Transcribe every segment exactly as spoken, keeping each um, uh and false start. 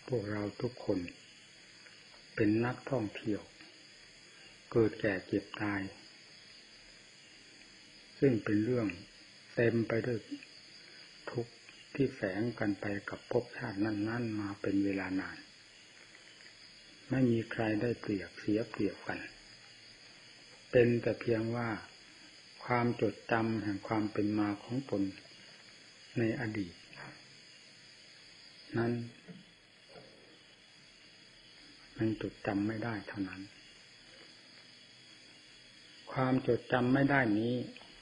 พวกเราทุกคนเป็นนักท่องเที่ยวเกิดแก่เจ็บตายซึ่งเป็นเรื่องเต็มไปด้วยทุกข์ที่แฝงกันไปกับภพชาตินั้นๆมาเป็นเวลานานไม่มีใครได้เปรียบเสียเปรียบกันเป็นแต่เพียงว่าความจดจำแห่งความเป็นมาของตนในอดีตนั้นมันจดจำไม่ได้เท่านั้นความจดจำไม่ได้นี้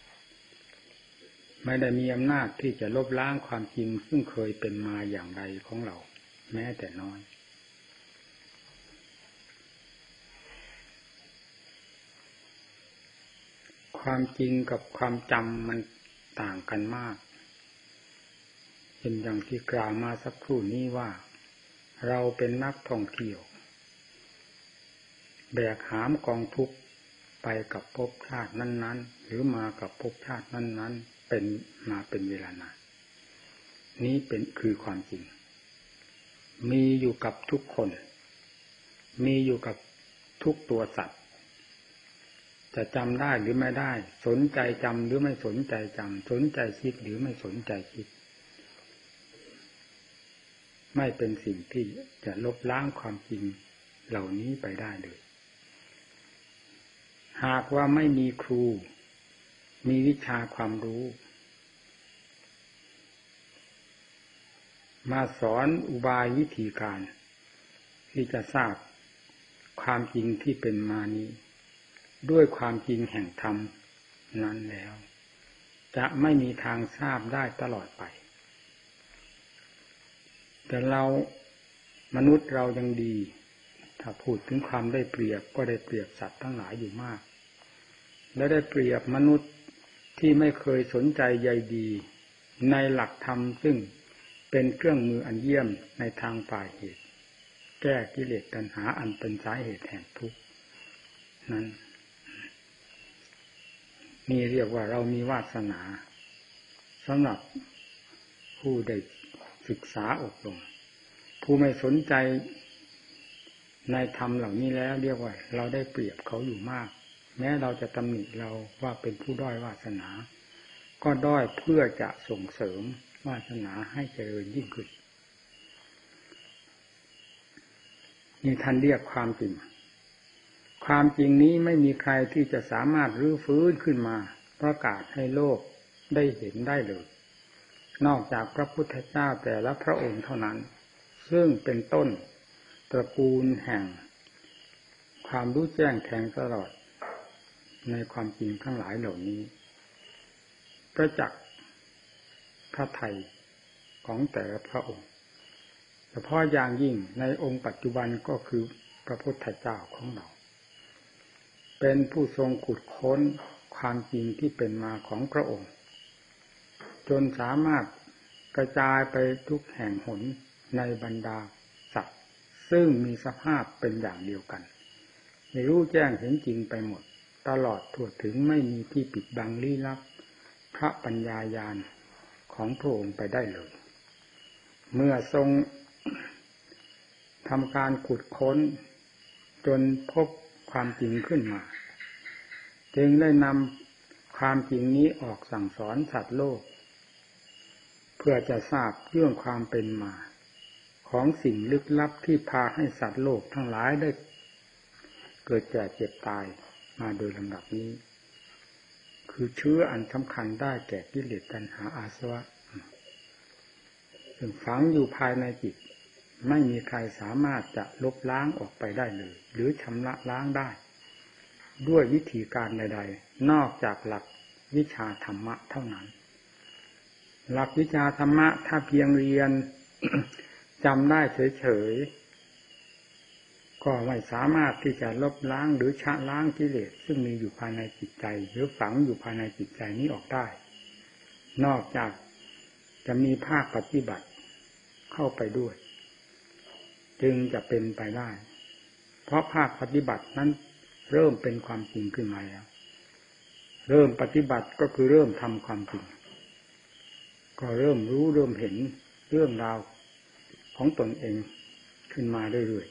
ไม่ได้มีอำนาจที่จะลบล้างความจริงซึ่งเคยเป็นมาอย่างไรของเราแม้แต่น้อยความจริงกับความจำมันต่างกันมากเป็นอย่างที่กล่าวมาสักครู่นี้ว่าเราเป็นนักท่องเที่ยวแบกหามกองทุกข์ไปกับภพชาตินั้นๆหรือมากับภพชาตินั้นๆเป็นมาเป็นเวลานานนี้เป็นคือความจริงมีอยู่กับทุกคนมีอยู่กับทุกตัวสัตว์จะจำได้หรือไม่ได้สนใจจำหรือไม่สนใจจำสนใจคิดหรือไม่สนใจคิดไม่เป็นสิ่งที่จะลบล้างความจริงเหล่านี้ไปได้เลยหากว่าไม่มีครูมีวิชาความรู้มาสอนอุบายวิธีการที่จะทราบความจริงที่เป็นมานี้ด้วยความจริงแห่งธรรมนั้นแล้วจะไม่มีทางทราบได้ตลอดไปแต่เรามนุษย์เรายังดีถ้าพูดถึงความได้เปรียบก็ได้เปรียบสัตว์ทั้งหลายอยู่มากและได้เปรียบมนุษย์ที่ไม่เคยสนใจใยดีในหลักธรรมซึ่งเป็นเครื่องมืออันเยี่ยมในทางฝ่ายเหตุแก้กิเลสตัณหาอันเป็นสาเหตุแห่งทุกข์นั้นนี่เรียกว่าเรามีวาสนาสำหรับผู้ได้ศึกษาอบรมผู้ไม่สนใจในธรรมเหล่านี้แล้วเรียกว่าเราได้เปรียบเขาอยู่มากแม้เราจะตำหนิเราว่าเป็นผู้ด้อยวาสนาก็ด้อยเพื่อจะส่งเสริมวาสนาให้เจริญยิ่งขึ้นนี่ท่านเรียกความจริงความจริงนี้ไม่มีใครที่จะสามารถรื้อฟื้นขึ้นมาประกาศให้โลกได้เห็นได้เลยนอกจากพระพุทธเจ้าแต่ละพระองค์เท่านั้นซึ่งเป็นต้นตระกูลแห่งความรู้แจ้งแทงตลอดในความจริงทั้งหลายเหล่านี้ประจักษ์พระทัยของแต่ละพระองค์เฉพาะอย่างยิ่งในองค์ปัจจุบันก็คือพระพุทธเจ้าของเราเป็นผู้ทรงขุดค้นความจริงที่เป็นมาของพระองค์จนสามารถกระจายไปทุกแห่งหนในบรรดาสัตว์ซึ่งมีสภาพเป็นอย่างเดียวกันไม่รู้แจ้งเห็นจริงไปหมดตลอดทั่วถึงไม่มีที่ปิดบังลี้ลับพระปัญญาญาณของพระองค์ไปได้เลยเมื่อทรงทำการขุดค้นจนพบความจริงขึ้นมาจึงได้นำความจริงนี้ออกสั่งสอนสัตว์โลกเพื่อจะทราบเรื่องความเป็นมาของสิ่งลึกลับที่พาให้สัตว์โลกทั้งหลายได้เกิดแก่เจ็บตายมาโดยลำดับนี้คือเชื้ออันสำคัญได้แก่กิเลสตัณหาอาสวะซึ่งฝังอยู่ภายในจิตไม่มีใครสามารถจะลบล้างออกไปได้เลยหรือชำระล้างได้ด้วยวิธีการใดๆนอกจากหลักวิชาธรรมะเท่านั้นหลักวิชาธรรมะถ้าเพียงเรียน จำได้เฉยๆก็ไม่สามารถที่จะลบล้างหรือชะล้างกิเลสซึ่งมีอยู่ภายในจิตใจหรือฝังอยู่ภายในจิตใจนี้ออกได้นอกจากจะมีภาคปฏิบัติเข้าไปด้วยจึงจะเป็นไปได้เพราะภาคปฏิบัตินั้นเริ่มเป็นความจริงขึ้นมาแล้วเริ่มปฏิบัติก็คือเริ่มทำความจริงก็เริ่มรู้เริ่มเห็นเรื่องราวของตนเองขึ้นมาเรื่อย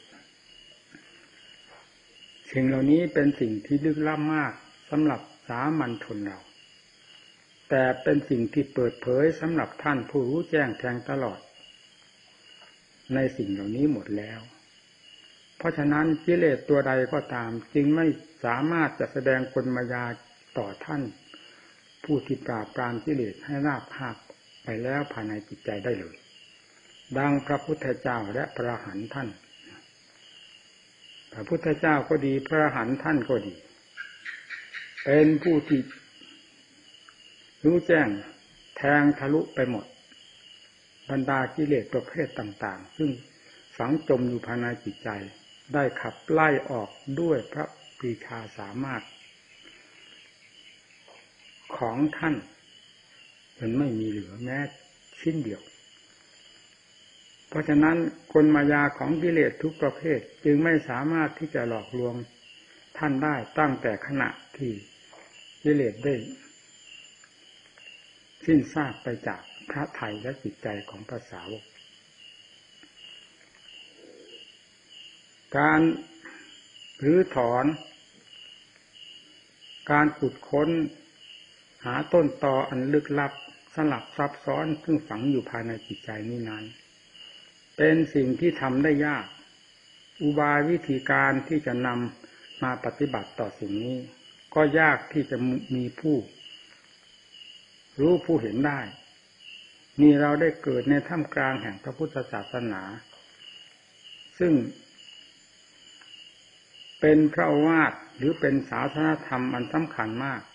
ๆสิ่งเหล่านี้เป็นสิ่งที่ลึกลับมากสำหรับสามัญชนเราแต่เป็นสิ่งที่เปิดเผยสำหรับท่านผู้รู้แจ้งแทงตลอดในสิ่งเหล่านี้หมดแล้วเพราะฉะนั้นกิเลสตัวใดก็ตามจึงไม่สามารถจะแสดงกลมายาต่อท่านผู้ที่ปราบปรามกิเลสให้ราบคาบไปแล้วภายในจิตใจได้เลยดังพระพุทธเจ้าและพระอรหันต์ท่านพระพุทธเจ้าก็ดีพระอรหันต์ท่านก็ดีเป็นผู้ที่รู้แจ้งแทงทะลุไปหมดบรรดากิเลสประเภทต่างๆซึ่งฝังจมอยู่ภายในจิตใจได้ขับไล่ออกด้วยพระปรีชาสามารถของท่านจนไม่มีเหลือแม้ชิ้นเดียวเพราะฉะนั้นกลมายาของกิเลสทุกประเภทจึงไม่สามารถที่จะหลอกลวงท่านได้ตั้งแต่ขณะที่กิเลสได้สิ้นซากไปจากพระทัยและจิตใจของพระสาวกการรื้อถอนการขุดค้นหาต้นตออันลึกลับสลับซับซ้อนซึ่งฝังอยู่ภายในจิตใจนี้นั้นเป็นสิ่งที่ทำได้ยากอุบายวิธีการที่จะนำมาปฏิบัติต่อสิ่งนี้ก็ยากที่จะมีผู้รู้ผู้เห็นได้นี่เราได้เกิดในท่ามกลางแห่งพระพุทธศาสนาซึ่งเป็นพระโอวาทหรือเป็นศาสนธรรมอันสำคัญมาก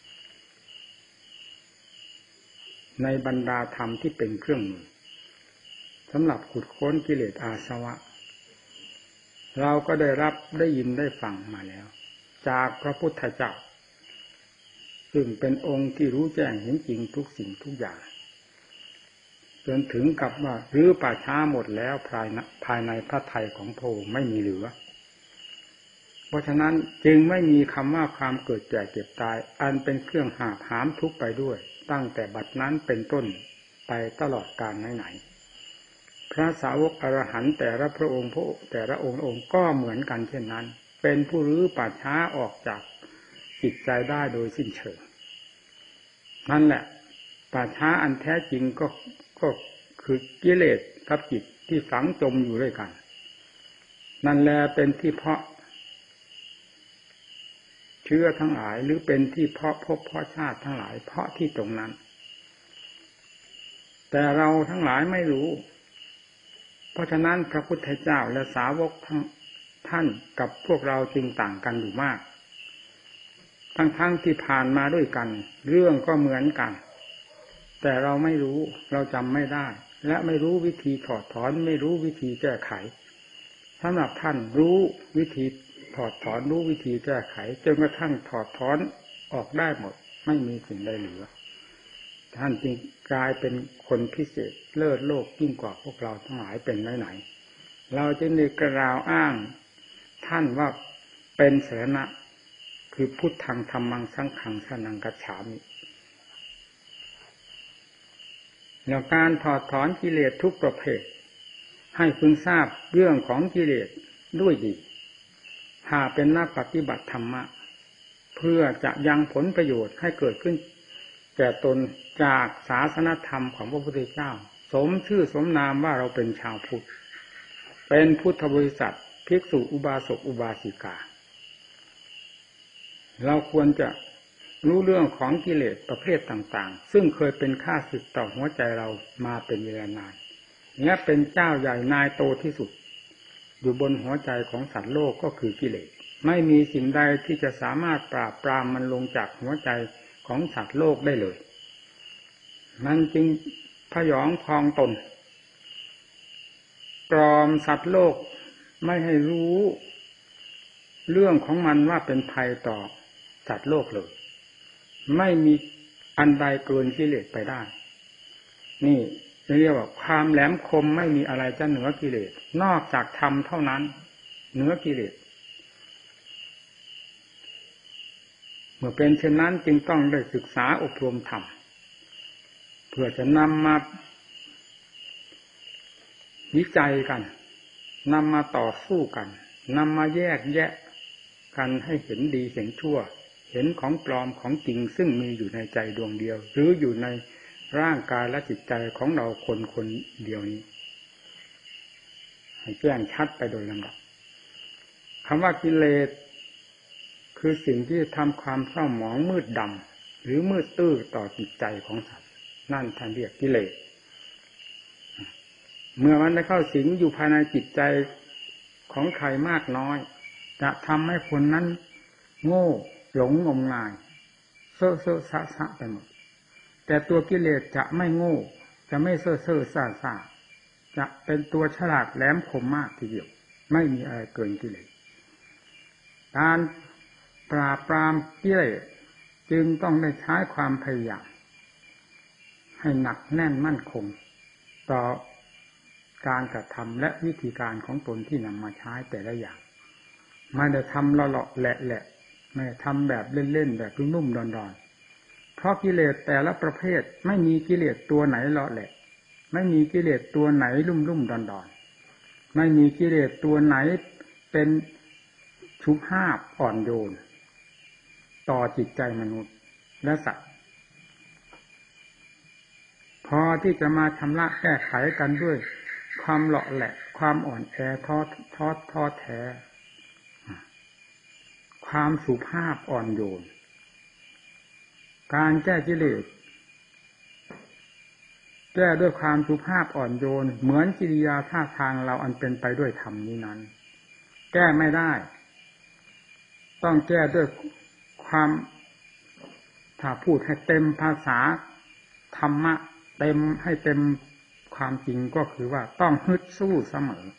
ในบรรดาธรรมที่เป็นเครื่องมือสำหรับขุดค้นกิเลสอาสวะเราก็ได้รับได้ยินได้ฟังมาแล้วจากพระพุทธเจ้าซึ่งเป็นองค์ที่รู้แจ้งเห็นจริงทุกสิ่งทุกอย่างจนถึงกับว่ารื้อป่าช้าหมดแล้วภายในภายในพระทัยของพระองค์ไม่มีเหลือเพราะฉะนั้นจึงไม่มีคำว่าความเกิดแก่เจ็บตายอันเป็นเครื่องหาบหามทุกข์ไปด้วยตั้งแต่บัดนั้นเป็นต้นไปตลอดกาลไหนๆพระสาวกอรหันต์แต่ละพระองค์พระแต่ละองค์องค์ก็เหมือนกันเช่นนั้นเป็นผู้รื้อป่าช้าออกจากจิตใจได้โดยสิ้นเชิงนั่นแหละป่าช้าอันแท้จริงก็ก็คือกิเลสกับจิตที่ฝังจมอยู่ด้วยกันนั่นแหละเป็นที่เพาะเชื้อทั้งหลายหรือเป็นที่เพาะภพเพาะชาติทั้งหลายเพาะที่ตรงนั้นแต่เราทั้งหลายไม่รู้เพราะฉะนั้นพระพุทธเจ้าและสาวกทั้งท่านกับพวกเราจึงต่างกันอยู่มากทั้งๆที่ผ่านมาด้วยกันเรื่องก็เหมือนกันแต่เราไม่รู้เราจำไม่ได้และไม่รู้วิธีถอดถอนไม่รู้วิธีแก้ไขสำหรับท่านรู้วิธีถอดถอนรู้วิธีแก้ไขจนกระทั่งถอดถอนออกได้หมดไม่มีสิ่งใดเหลือท่านจึงกลายเป็นคนพิเศษเลิศโลกยิ่งกว่าพวกเราทั้งหลายเป็นไหนๆเราจึงได้กล่าวอ้างท่านว่าเป็นสรณะคือพุทธังธัมมังสังฆังสรณังคัจฉามิแล้วการถอดถอนกิเลสทุกประเภทให้พึงทราบเรื่องของกิเลสด้วยดีถ้าเป็นนักปฏิบัติธรรมะเพื่อจะยังผลประโยชน์ให้เกิดขึ้นแก่ตนจากศาสนธรรมของพระพุทธเจ้าสมชื่อสมนามว่าเราเป็นชาวพุทธเป็นพุทธบริษัทภิกษุอุบาสกอุบาสิกาเราควรจะรู้เรื่องของกิเลสประเภทต่างๆซึ่งเคยเป็นข้าศึกต่อหัวใจเรามาเป็นเวลานานและเป็นเจ้าใหญ่นายโตที่สุดอยู่บนหัวใจของสัตว์โลกก็คือกิเลสไม่มีสิ่งใดที่จะสามารถปราบปรามมันลงจากหัวใจของสัตว์โลกได้เลยมันจึงพยองพองตนปลอมสัตว์โลกไม่ให้รู้เรื่องของมันว่าเป็นภัยต่อสัตว์โลกเลยไม่มีอันใดเกินกิเลสไปได้นี่เรียกว่าความแหลมคมไม่มีอะไรจะเหนือกิเลสนอกจากธรรมเท่านั้นเหนือกิเลสเมื่อเป็นเช่นนั้นจึงต้องได้ศึกษาอบรมธรรมเพื่อจะนำมาวิจัยกันนำมาต่อสู้กันนำมาแยกแยะกันให้เห็นดีเห็นชั่วเห็นของปลอมของจริงซึ่งมีอยู่ในใจดวงเดียวหรืออยู่ในร่างกายและจิตใจของเราคนคนเดียวนี้ให้แจ้งชัดไปโดยลำดับคำว่ากิเลสคือสิ่งที่ทำความเศร้าหมองมืดดำหรือมืดตื้อต่อจิตใจของสัตว์นั่นท่านเรียกกิเลสเมื่อมันได้เข้าสิงอยู่ภายในจิตใจของใครมากน้อยจะทำให้คนนั้นโง่หลงงมงายเซ่อเซ่อซะซะไปหมดแต่ตัวกิเลสจะไม่โง่จะไม่เซ่อเซ่อซ่าซ่าจะเป็นตัวฉลาดแหลมคมมากทีเดียวไม่มีอะไรเกินกิเลสการปราบปรามกิเลสจึงต้องได้ใช้ความพยายามให้หนักแน่นมั่นคงต่อการกระทำและวิธีการของตนที่นำมาใช้แต่ละอย่างไม่ได้ทำเลาะๆแหละๆไม่ทำแบบเล่นๆแบบนุ่มๆดอนๆเพราะกิเลสแต่ละประเภทไม่มีกิเลสตัวไหนเลาะแหละไม่มีกิเลสตัวไหนลุ่มๆดอนๆไม่มีกิเลสตัวไหนเป็นชุบหาบอ่อนโยนต่อจิตใจมนุษย์และสัตว์พอที่จะมาชำระแก้ไขกันด้วยความเลาะแหละความอ่อนแอท้อท้อท้อแท้ความสุภาพอ่อนโยนการแก้กิเลสแก้ด้วยความสุภาพอ่อนโยนเหมือนกิริยาท่าทางเราอันเป็นไปด้วยธรรมนี้นั้นแก้ไม่ได้ต้องแก้ด้วยความถ้าพูดให้เต็มภาษาธรรมะเต็มให้เต็มความจริงก็คือว่าต้องฮึดสู้เสมอ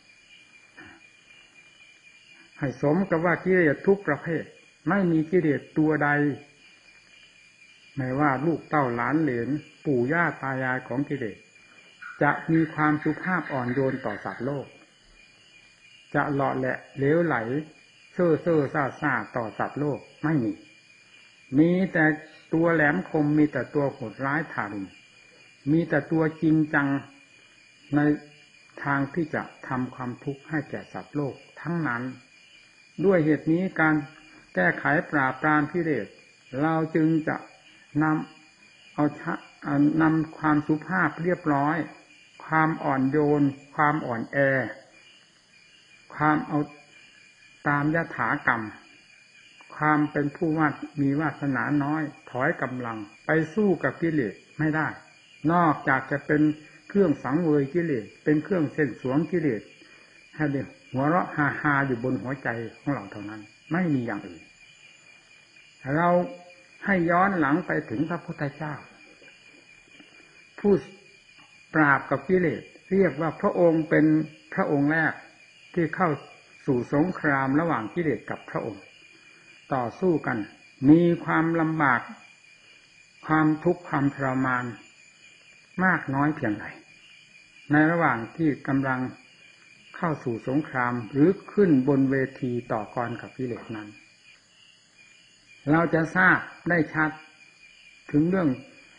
ให้สมกับว่ากิเลสทุกประเภทไม่มีกิเลสตัวใดไม่ว่าลูกเต้าหลานเหลนปู่ย่าตายายของกิเลสจะมีความสุภาพอ่อนโยนต่อสัตว์โลกจะเลาะแหละเหลวไหลเซ่อเซ่อซ่าซ่าต่อสัตว์โลกไม่มีมีแต่ตัวแหลมคมมีแต่ตัวโหดร้ายทารุณมีแต่ตัวจริงจังในทางที่จะทำความทุกข์ให้แก่สัตว์โลกทั้งนั้นด้วยเหตุนี้การแก้ไขปราบปรามกิเลสเราจึงจะนำเอานำความสุภาพเรียบร้อยความอ่อนโยนความอ่อนแอความเอาตามยถากรรมความเป็นผู้ว่ามีวาสนาน้อยถอยกำลังไปสู้กับกิเลสไม่ได้นอกจากจะเป็นเครื่องสังเวยกิเลสเป็นเครื่องเส้นสวงกิเลสให้เด็กหัวเราะฮาๆอยู่บนหัวใจของเราเท่านั้นไม่มีอย่างอื่นเราให้ย้อนหลังไปถึงพระพุทธเจ้าผู้ปราบกับกิเลสเรียกว่าพระองค์เป็นพระองค์แรกที่เข้าสู่สงครามระหว่างกิเลสกับพระองค์ต่อสู้กันมีความลำบากความทุกข์ความทรมานมากน้อยเพียงไรในระหว่างที่กำลังเข้าสู่สงครามหรือขึ้นบนเวทีต่อกรกับกิเลสนั้นเราจะทราบได้ชัดถึงเรื่อง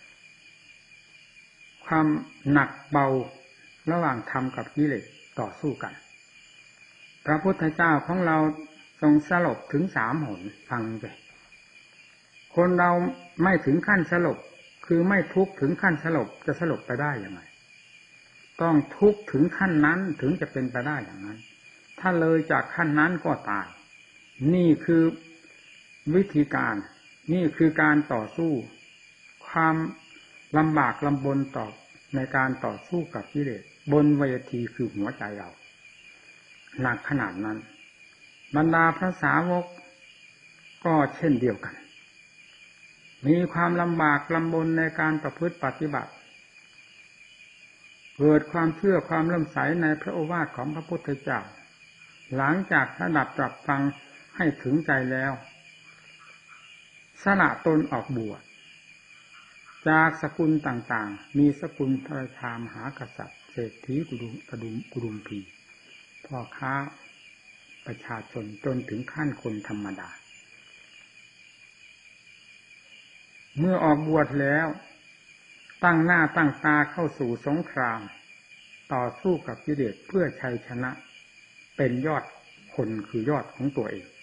ความหนักเบาระหว่างธรรมกับกิเลสต่อสู้กันพระพุทธเจ้าของเราทรงสลบถึงสามหนฟังไปคนเราไม่ถึงขั้นสลบคือไม่ทุกข์ถึงขั้นสลบจะสลบไปได้อย่างไรต้องทุกข์ถึงขั้นนั้นถึงจะเป็นไปได้อย่างนั้นถ้าเลยจากขั้นนั้นก็ตายนี่คือวิธีการนี่คือการต่อสู้ความลำบากลำบนต่อในการต่อสู้กับกิเลสบนเวทีคือหัวใจเราหนักขนาดนั้นบรรดาพระสาวกก็เช่นเดียวกันมีความลำบากลำบนในการประพฤติปฏิบัติเกิดความเชื่อความเลื่อมใสในพระโอวาทของพระพุทธเจ้าหลังจากสดับตรับฟังให้ถึงใจแล้วสละตนออกบวชจากสกุลต่างๆมีสกุลพระราชามหากษัตริย์เศรษฐีกุดุมกุดุมกุดุมพีพ่อค้าประชาชนจนถึงขั้นคนธรรมดาเมื่อออกบวชแล้วตั้งหน้าตั้งตาเข้าสู่สงครามต่อสู้กับกิเลสเพื่อชัยชนะเป็นยอดคนคือยอดของตัวเอง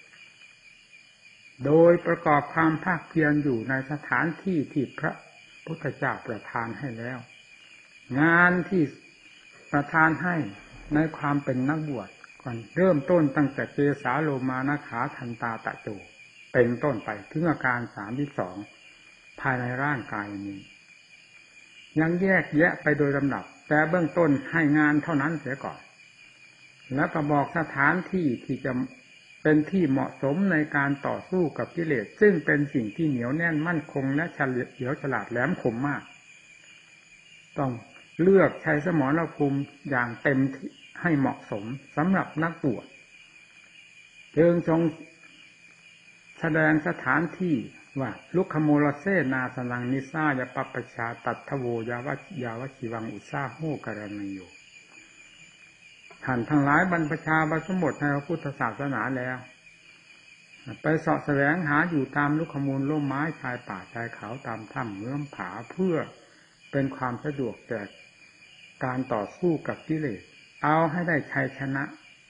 โดยประกอบความภาคเพียรอยู่ในสถานที่ที่พระพุทธเจ้าประทานให้แล้วงานที่ประทานให้ในความเป็นนักบวชก่อนเริ่มต้นตั้งแต่เจสาโลมานะขาทันตาตะโจเป็นต้นไปถึงอาการสามที่สองภายในร่างกายนี้ยังแยกแยะไปโดยลำดับแต่เบื้องต้นให้งานเท่านั้นเสียก่อนแล้วก็บอกสถานที่ที่จะเป็นที่เหมาะสมในการต่อสู้กับกิเลสซึ่งเป็นสิ่งที่เหนียวแน่นมั่นคงและเฉลียวฉลาดแหลมคมมากต้องเลือกใช้สมรภูมิอย่างเต็มให้เหมาะสมสำหรับนักบวชจึงทรงแสดงสถานที่ว่าลุคขโมลเสนาสนังนิสายปัปปชาตัทธโวยาวยาวชีวังอุสาโหกรณโยท่านทั้งหลายบรรพชาบรรพชนในพระพุทธศาสนาแล้วไปเสาะแสวงหาอยู่ตามลุคขมูลร่มไม้ชายป่าชายเขาตามถ้ำเงื่อมผาเพื่อเป็นความสะดวกแก่การต่อสู้กับกิเลสเอาให้ได้ชัยชนะ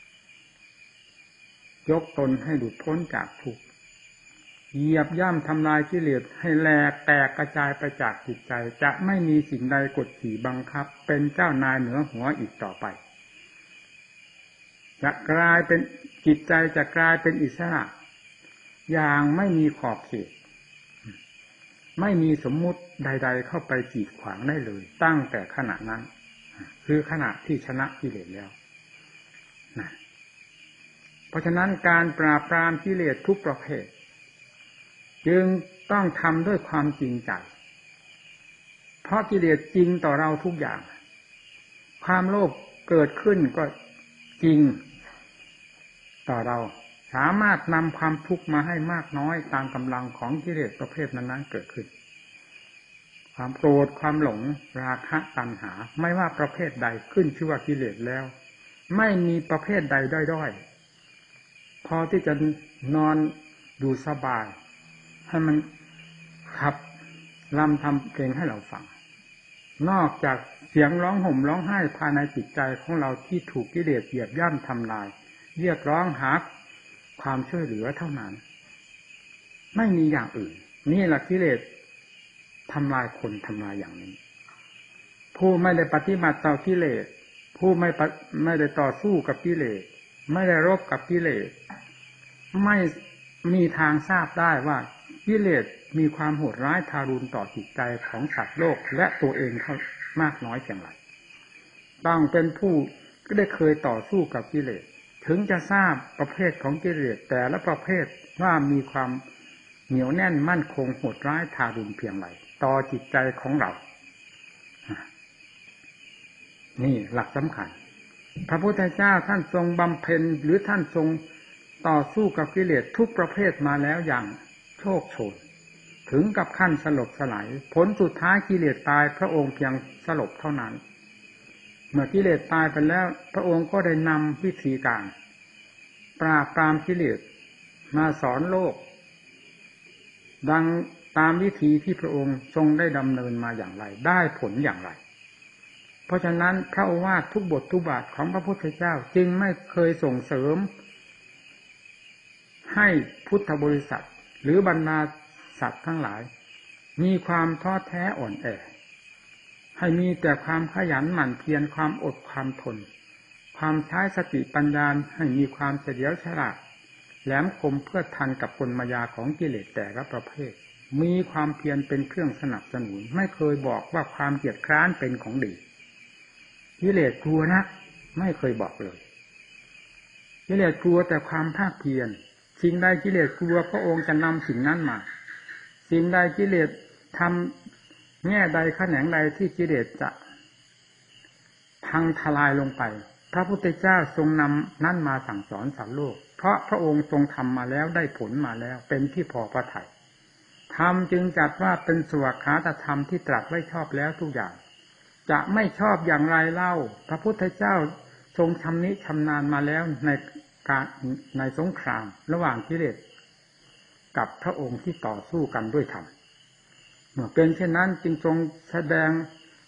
ยกตนให้หลุดพ้นจากทุกข์เหยียบย่ำทำลายกิเลสให้แหลกแตกกระจายไปจากจิตใจจะไม่มีสิ่งใดกดขี่บังคับเป็นเจ้านายเหนือหัวอีกต่อไปจะกลายเป็นจิตใจจะกลายเป็นอิสระอย่างไม่มีขอบเขตไม่มีสมมุติใดๆเข้าไปกีดขวางได้เลยตั้งแต่ขณะนั้นคือขณะที่ชนะกิเลสแล้วนะเพราะฉะนั้นการปราบปรามกิเลสทุกประเภทจึงต้องทำด้วยความจริงใจเพราะกิเลสจริงต่อเราทุกอย่างความโลภเกิดขึ้นก็จริงต่อเราสามารถนำความทุกข์มาให้มากน้อยตามกำลังของกิเลสประเภทนั้นๆเกิดขึ้นความโกรธความหลงราคะตัณหาไม่ว่าประเภทใดขึ้นชื่อว่ากิเลสแล้วไม่มีประเภทใดด้อยๆพอที่จะนอนดูสบายให้มันขับลำทำเพลงให้เราฟังนอกจากเสียงร้องห่มร้องไห้ภายในจิตใจของเราที่ถูกกิเลสเหยียบย่ำทำลายเรียกร้องหาความช่วยเหลือเท่านั้นไม่มีอย่างอื่นนี่แหละกิเลสทำลายคนทำลายอย่างนี้ผู้ไม่ได้ปฏิบัติต่อกิเลสผู้ไม่ไม่ได้ต่อสู้กับกิเลสไม่ได้รบกับกิเลสไม่มีทางทราบได้ว่ากิเลสมีความโหดร้ายทารุณต่อจิตใจของสัตว์โลกและตัวเองเท่ามากน้อยเพียงไรต้องเป็นผู้ก็ได้เคยต่อสู้กับกิเลสถึงจะทราบประเภทของกิเลสแต่ละประเภทว่ามีความเหนียวแน่นมั่นคงโหดร้ายทารุณเพียงไรต่อจิตใจของเรานี่หลักสำคัญพระพุทธเจ้าท่านทรงบำเพ็ญหรือท่านทรงต่อสู้กับกิเลสทุกประเภทมาแล้วอย่างโชคโชนถึงกับขั้นสลบสลายผลสุดท้ายกิเลสตายพระองค์เพียงสลบเท่านั้นเมื่อกิเลสตายไปแล้วพระองค์ก็ได้นำวิธีการปราบปรามกิเลสมาสอนโลกดังตามวิธีที่พระองค์ทรงได้ดำเนินมาอย่างไรได้ผลอย่างไรเพราะฉะนั้นพระโอวาททุกบททุกบาทของพระพุทธเจ้าจึงไม่เคยส่งเสริมให้พุทธบริษัทหรือบรรดาสัตว์ทั้งหลายมีความท้อแท้อ่อนแอให้มีแต่ความขยันหมั่นเพียรความอดความทนความใช้สติปัญญาให้มีความเฉลียวฉลาดแหลมคมเพื่อทันกับกลมายาของกิเลสแต่ละประเภทมีความเพียรเป็นเครื่องสนับสนุนไม่เคยบอกว่าความเกียจคร้านเป็นของดีกิเลสกลัวนะไม่เคยบอกเลยกิเลสกลัวแต่ความภาคเพียรสิ่งใดกิเลสกลัวพระองค์จะนำสิ่งนั้นมาสิ่งใดกิเลสทำแง่ใดแขนงใดที่กิเลสจะพังทลายลงไปพระพุทธเจ้าทรงนำนั่นมาสั่งสอนสัตว์โลกเพราะพระองค์ทรงทำมาแล้วได้ผลมาแล้วเป็นที่พอพระทัยธรรมจึงจัดว่าเป็นสวากขาตธรรมที่ตรัสไว้ชอบแล้วทุกอย่างจะไม่ชอบอย่างไรเล่าพระพุทธเจ้าทรงชำนิชำนาญมาแล้วในการในสงครามระหว่างกิเลสกับพระองค์ที่ต่อสู้กันด้วยธรรมเมื่อเป็นเช่นนั้นจึงทรงแสดง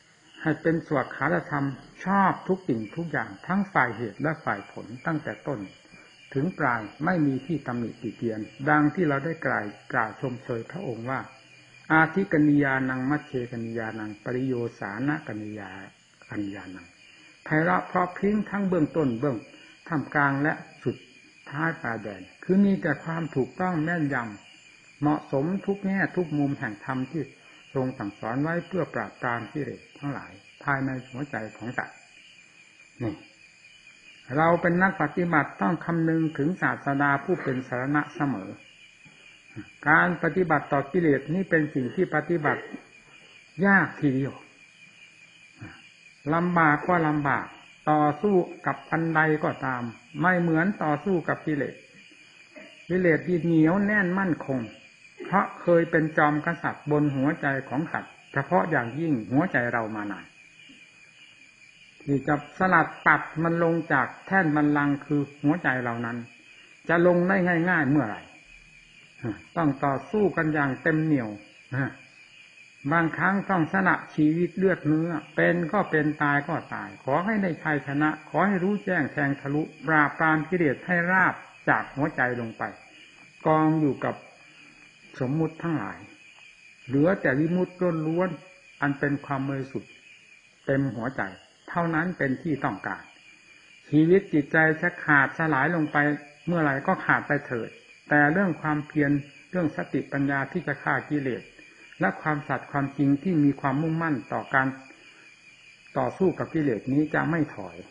ให้เป็นสวดคารธรรมชอบทุกสิ่งทุกอย่างทั้งฝ่ายเหตุและฝ่ายผลตั้งแต่ต้นถึงปลายไม่มีที่ตำหนิติเตียนดังที่เราได้กล่าวกล่าวชมเชยพระองค์ว่าอาทิกนิยานังมัชเชกนิยานังปริโยสานะกนิยากัญญานังไพเราะเพราะพริ้งทั้งเบื้องต้นเบื้องท่ามกลางและสุดท้ายปลายแดนคือมีแต่ความถูกต้องแม่นยำเหมาะสมทุกแง่ทุกมุมแห่งธรรมที่ทรงสั่งสอนไว้เพื่อปราบปรามกิเลสทั้งหลายภายในหัวใจของสัตว์นี่เราเป็นนักปฏิบัติต้องคำนึงถึงศาสดาผู้เป็นสรณะเสมอการปฏิบัติต่อกิเลสนี่เป็นสิ่งที่ปฏิบัติยากทีเดียวลำบากก็ลำบากต่อสู้กับอันใดก็ตามไม่เหมือนต่อสู้กับกิเลสกิเลสที่เหนียวแน่นมั่นคงเพราะเคยเป็นจอมกษัตริย์บนหัวใจของสัตว์เฉพาะอย่างยิ่งหัวใจเรามานานที่จะสลัดปัดมันลงจากแท่นบัลลังก์คือหัวใจเรานั้นจะลงได้ง่ายๆเมื่อไหร่ต้องต่อสู้กันอย่างเต็มเหนี่ยวบางครั้งต้องสละชีวิตเลือดเนื้อเป็นก็เป็นตายก็ตายขอให้ได้ชัยชนะขอให้รู้แจ้งแทงทะลุปราบปรามกิเลสให้ราบจากหัวใจลงไปกองอยู่กับสมมุติทั้งหลายเหลือแต่วิมุตติล้วนๆอันเป็นความบริสุทธิ์เต็มหัวใจเท่านั้นเป็นที่ต้องการชีวิตจิตใจจะขาดสลายลงไปเมื่อไหร่ก็ขาดไปเถิดแต่เรื่องความเพียรเรื่องสติปัญญาที่จะฆ่ากิเลสและความสัตย์ความจริงที่มีความมุ่งมั่นต่อการต่อสู้กับกิเลสนี้จะไม่ถอย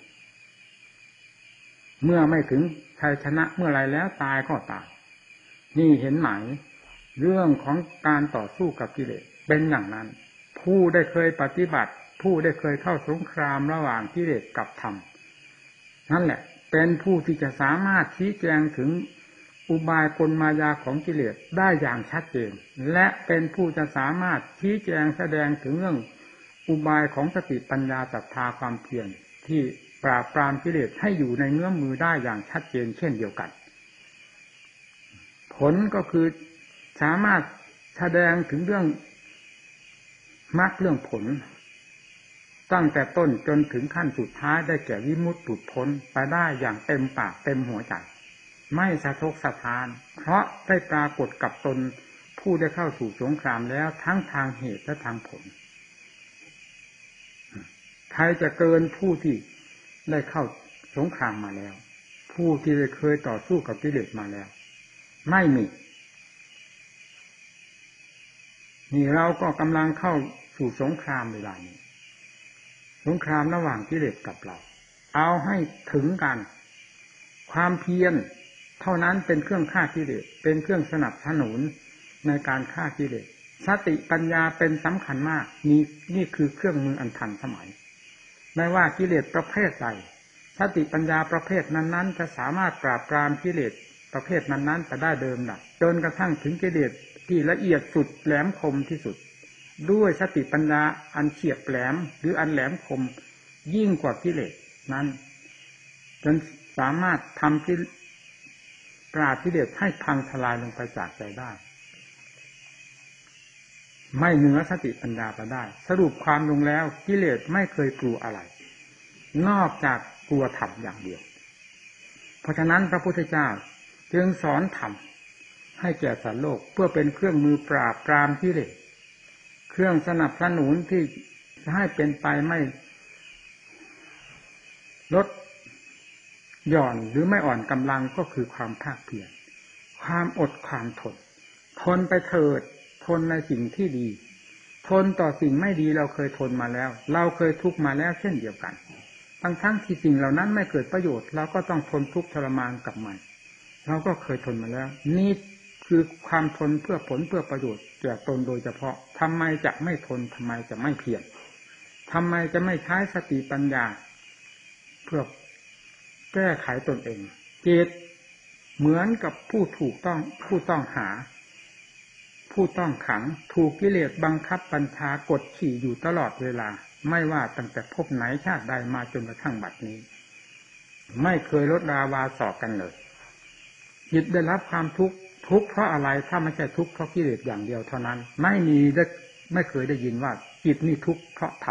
เมื่อไม่ถึงชัยชนะเมื่อไรแล้วตายก็ตายนี่เห็นไหมเรื่องของการต่อสู้กับกิเลสเป็นอย่างนั้นผู้ได้เคยปฏิบัติผู้ได้เคยเข้าสงครามระหว่างกิเลสกับธรรมนั่นแหละเป็นผู้ที่จะสามารถชี้แจงถึงอุบายกลมายาของกิเลสได้อย่างชัดเจนและเป็นผู้จะสามารถชี้แจงแสดงถึงเรื่องอุบายของสติปัญญาศรัทธาความเพียรที่ปราบปรามกิเลสให้อยู่ในเงื้อมมือได้อย่างชัดเจนเช่นเดียวกันผลก็คือสามารถแสดงถึงเรื่องมรรคเรื่องผลตั้งแต่ต้นจนถึงขั้นสุดท้ายได้แก่วิมุตติหลุดพ้นไปได้อย่างเต็มปากเต็มหัวใจไม่สะทกสะท้านเพราะได้ปรากฏกับตนผู้ได้เข้าสู่สงครามแล้วทั้งทางเหตุและทางผลใครจะเกินผู้ที่ได้เข้าสงครามมาแล้วผู้ที่ได้เคยต่อสู้กับกิเลสมาแล้วไม่มีนี่เราก็กำลังเข้าสู่สงครามเวลานี้สงครามระหว่างกิเลสกับเราเอาให้ถึงกันความเพียรเท่านั้นเป็นเครื่องฆ่ากิเลสเป็นเครื่องสนับสนุนในการฆ่ากิเลสสติปัญญาเป็นสำคัญมากนี่นี่คือเครื่องมืออันทันสมัยไม่ว่ากิเลสประเภทใดสติปัญญาประเภทนั้นๆจะสามารถปราบปรามกิเลสประเภทนั้นๆจะได้เดิมดับจนกระทั่งถึงกิเลสที่ละเอียดสุดแหลมคมที่สุดด้วยสติปัญญาอันเฉียบแหลมหรืออันแหลมคมยิ่งกว่ากิเลสนั้นจนสามารถทำกิปราบกิเลสให้พังทลายลงไปจากใจได้ไม่เหนือสติปัญญาไปได้สรุปความลงแล้วกิเลสไม่เคยกลัวอะไรนอกจากกลัวธรรมอย่างเดียวเพราะฉะนั้นพระพุทธเจ้าจึงสอนธรรมให้แก่สัตว์โลกเพื่อเป็นเครื่องมือปราบปรามกิเลสเครื่องสนับสนุนที่จะให้เป็นไปไม่ลดหย่อนหรือไม่อ่อนกำลังก็คือความภาคเพียรความอดความทนทนไปเถิดทนในสิ่งที่ดีทนต่อสิ่งไม่ดีเราเคยทนมาแล้วเราเคยทุกข์มาแล้วเช่นเดียวกันทั้งทั้งที่สิ่งเหล่านั้นไม่เกิดประโยชน์เราก็ต้องทนทุกข์ทรมานกับมันเราก็เคยทนมาแล้วนี่คือความทนเพื่อผลเพื่อประโยชน์แก่ตนโดยเฉพาะทำไมจะไม่ทนทำไมจะไม่เพียรทำไมจะไม่ใช้สติปัญญาเพื่อแก้ไขตนเองจิตเหมือนกับผู้ถูกต้องผู้ต้องหาผู้ต้องขังถูกกิเลสบังคับบัญชากดขี่อยู่ตลอดเวลาไม่ว่าตั้งแต่พบไหนชาติใดมาจนกระทั่งบัดนี้ไม่เคยลดลาวาสอกกันเลยจิตได้รับความทุกข์ทุกข์เพราะอะไรถ้าไม่ใช่ทุกข์เพราะกิเลสอย่างเดียวเท่านั้นไม่มีได้ไม่เคยได้ยินว่าจิตนี่ทุกข์เพราะธรรมค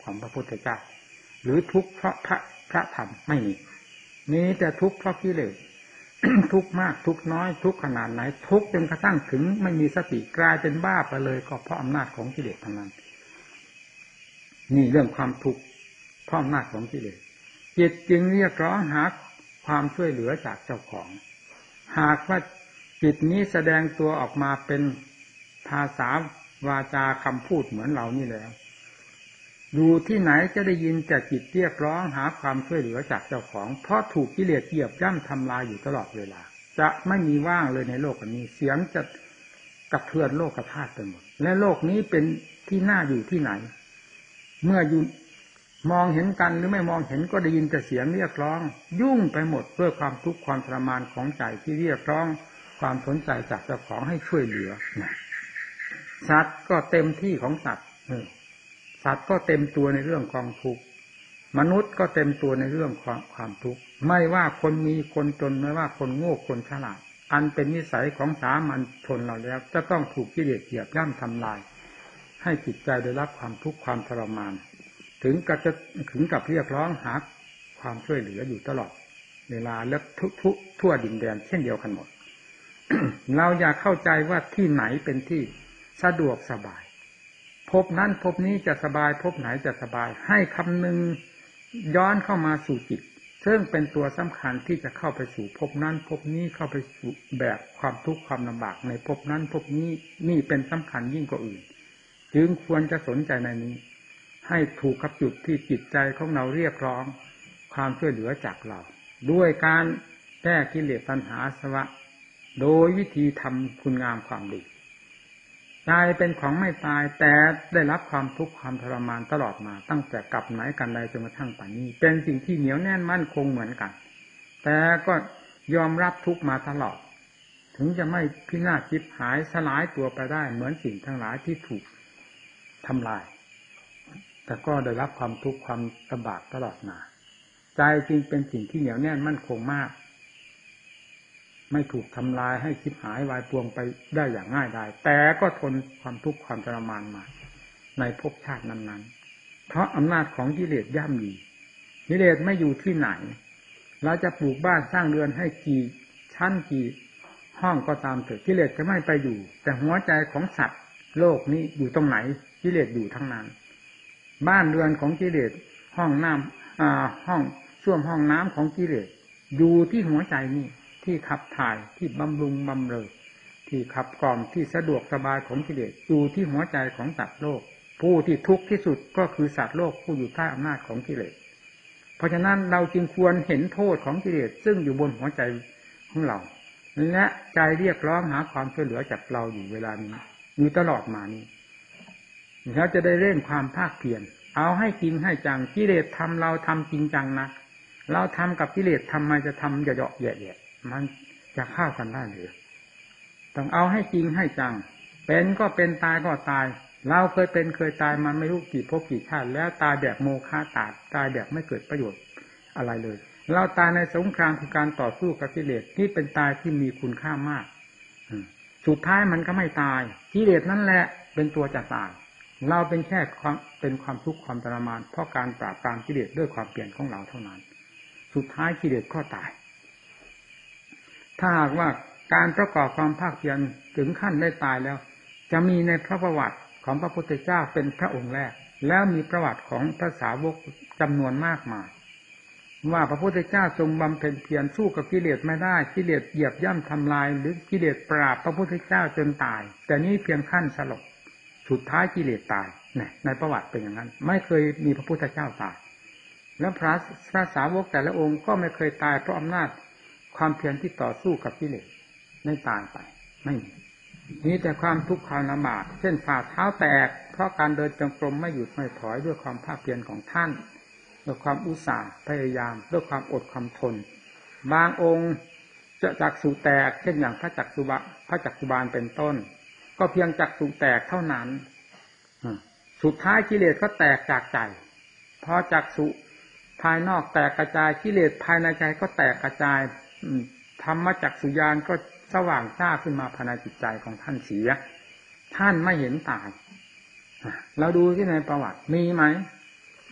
ของพระพุทธเจ้าหรือทุกข์เพราะพระพระธรรมไม่มีมีแต่ทุกข์เพราะกิเลส ทุกข์มากทุกข์น้อยทุกข์ขนาดไหนทุกข์จนกระทั่งถึงไม่มีสติกลายเป็นบ้าไปเลยก็เพราะอำนาจของกิเลสทั้งนั้นนี่เรื่องความทุกข์เพราะอำนาจของกิเลสจิตจึงเรียกร้องหาความช่วยเหลือจากเจ้าของหากว่าจิตนี้แสดงตัวออกมาเป็นภาษาวาจาคำพูดเหมือนเรานี่แล้วอยู่ที่ไหนจะได้ยินแต่จิตเรียกร้องหาความช่วยเหลือจากเจ้าของเพราะถูกกิเลสเหยียบย่ำทำลายอยู่ตลอดเวลาจะไม่มีว่างเลยในโลกนี้เสียงจะกระเทือนโลกธาตุไปหมดและโลกนี้เป็นที่น่าอยู่ที่ไหนเมื่ออยู่มองเห็นกันหรือไม่มองเห็นก็ได้ยินแต่เสียงเรียกร้องยุ่งไปหมดด้วยความทุกข์ความทรมานของใจที่เรียกร้องความสนใจจากเจ้าของให้ช่วยเหลือนะสัตว์ก็เต็มที่ของสัตว์สัตว์ก็เต็มตัวในเรื่องความทุกข์มนุษย์ก็เต็มตัวในเรื่องความความทุกข์ไม่ว่าคนมีคนจนไม่ว่าคนโง่คนฉลาดอันเป็นนิสัยของสามัญชนเราแล้วจะต้องถูกกิเลสเหยียบย่ำทำลายให้จิตใจได้รับความทุกข์ความทรมานถึงกับจะถึงกับเรียกร้องหาความช่วยเหลืออยู่ตลอดเวลาและทุกทุกทั่วดินแดนเช่นเดียวกันหมด เราอยากเข้าใจว่าที่ไหนเป็นที่สะดวกสบายพบนั้นพบนี้จะสบายพบไหนจะสบายให้คำนึงย้อนเข้ามาสู่จิตซึ่งเป็นตัวสำคัญที่จะเข้าไปสู่พบนั้นพบนี้เข้าไปสู่แบบความทุกข์ความลำบากในพบนั้นพบนี้นี่เป็นสำคัญยิ่งกว่าอื่นจึงควรจะสนใจในนี้ให้ถูกกับจุดที่จิตใจของเราเรียกร้องความช่วยเหลือจากเราด้วยการแก้กิเลสตัณหาอาสวะโดยวิธีทำคุณงามความดีใจเป็นของไม่ตายแต่ได้รับความทุกข์ความทรมานตลอดมาตั้งแต่กลับไหนกันใดจนกระทั่งป่านนี้เป็นสิ่งที่เหนียวแน่นมั่นคงเหมือนกันแต่ก็ยอมรับทุกข์มาตลอดถึงจะไม่พินาศชิบหายสลายตัวไปได้เหมือนสิ่งทั้งหลายที่ถูกทำลายแต่ก็ได้รับความทุกข์ความลำบากตลอดมาใจจึงเป็นสิ่งที่เหนียวแน่นมั่นคงมากไม่ถูกทำลายให้ชิบหายวายปวงไปได้อย่างง่ายดายแต่ก็ทนความทุกข์ความทรมานมาในภพชาตินั้นๆเพราะอำนาจของกิเลสย่ำยีกิเลสไม่อยู่ที่ไหนเราจะปลูกบ้านสร้างเรือนให้กี่ชั้นกี่ห้องก็ตามเถิดกิเลสจะไม่ไปอยู่แต่หัวใจของสัตว์โลกนี้อยู่ตรงไหนกิเลสอยู่ทั้งนั้นบ้านเรือนของกิเลสห้องน้ำอ่าห้องส้วมห้องน้ำของกิเลสอยู่ที่หัวใจนี่ที่ขับถ่ายที่บำรุงบำเรอที่ขับกล่อมที่สะดวกสบายของกิเลสอยู่ที่หัวใจของสัตว์โลกผู้ที่ทุกข์ที่สุดก็คือสัตว์โลกผู้อยู่ใต้อำนาจของกิเลสเพราะฉะนั้นเราจึงควรเห็นโทษของกิเลสซึ่งอยู่บนหัวใจของเราและใจเรียกร้องหาความช่วยเหลือจากเราอยู่เวลานี้อยู่ตลอดมานี้เราจะได้เร่งความภาคเพียรเอาให้จริงให้จังกิเลสทำเราทำจริงจังนะเราทำกับกิเลสทำไมจะทำเหยาะๆแย่ๆมันจะเข้ากันได้หรือต้องเอาให้จริงให้จังเป็นก็เป็นตายก็ตายเราเคยเป็นเคยตายมันไม่รู้กี่ภพกี่ชาติแล้วตายแบบโมฆะตายตายแบบไม่เกิดประโยชน์อะไรเลยเราตายในสงครามคือการต่อสู้กับกิเลสที่เป็นตายที่มีคุณค่ามากสุดท้ายมันก็ไม่ตายกิเลสนั่นแหละเป็นตัวจะตายเราเป็นแค่ความเป็นความทุกข์ความทรมานเพราะการปราบปรามกิเลสด้วยความเปลี่ยนของเราเท่านั้นสุดท้ายกิเลสก็ตายถ้าหากว่าการประกอบความภาคเพียรถึงขั้นได้ตายแล้วจะมีในพระประวัติของพระพุทธเจ้าเป็นพระองค์แรกแล้วมีประวัติของพระสาวกจำนวนมากมายว่าพระพุทธเจ้าทรงบำเพ็ญเพียรสู้กับกิเลสไม่ได้กิเลสเหยียบย่ำทำลายหรือกิเลสปราบพระพุทธเจ้าจนตายแต่นี้เพียงขั้นสลบสุดท้ายกิเลสตายในประวัติเป็นอย่างนั้นไม่เคยมีพระพุทธเจ้าตายแล้วพระพระสาวกแต่ละองค์ก็ไม่เคยตายเพราะอำนาจความเพียรที่ต่อสู้กับกิเลสไม่ตายไปไม่มีมีแต่ความทุกข์ความลำบากเช่นฝ่าเท้าแตกเพราะการเดินจงกรมไม่หยุดไม่ถอยด้วยความภาคเพียรของท่านด้วยความอุตสาห์พยายามด้วยความอดความทนบางองค์จะจักษุแตกเช่นอย่างพระจักษุบาลพระจักษุบาลเป็นต้นก็เพียงจักษุแตกเท่านั้นสุดท้ายกิเลสก็แตกจากใจพอจักษุภายนอกแตกกระจายกิเลสภายในใจก็แตกกระจายธรรมจักษุญาณก็สว่างจ้าขึ้นมาภายในจิตใจของท่านเสียท่านไม่เห็นตายเราดูที่ในประวัติมีไหม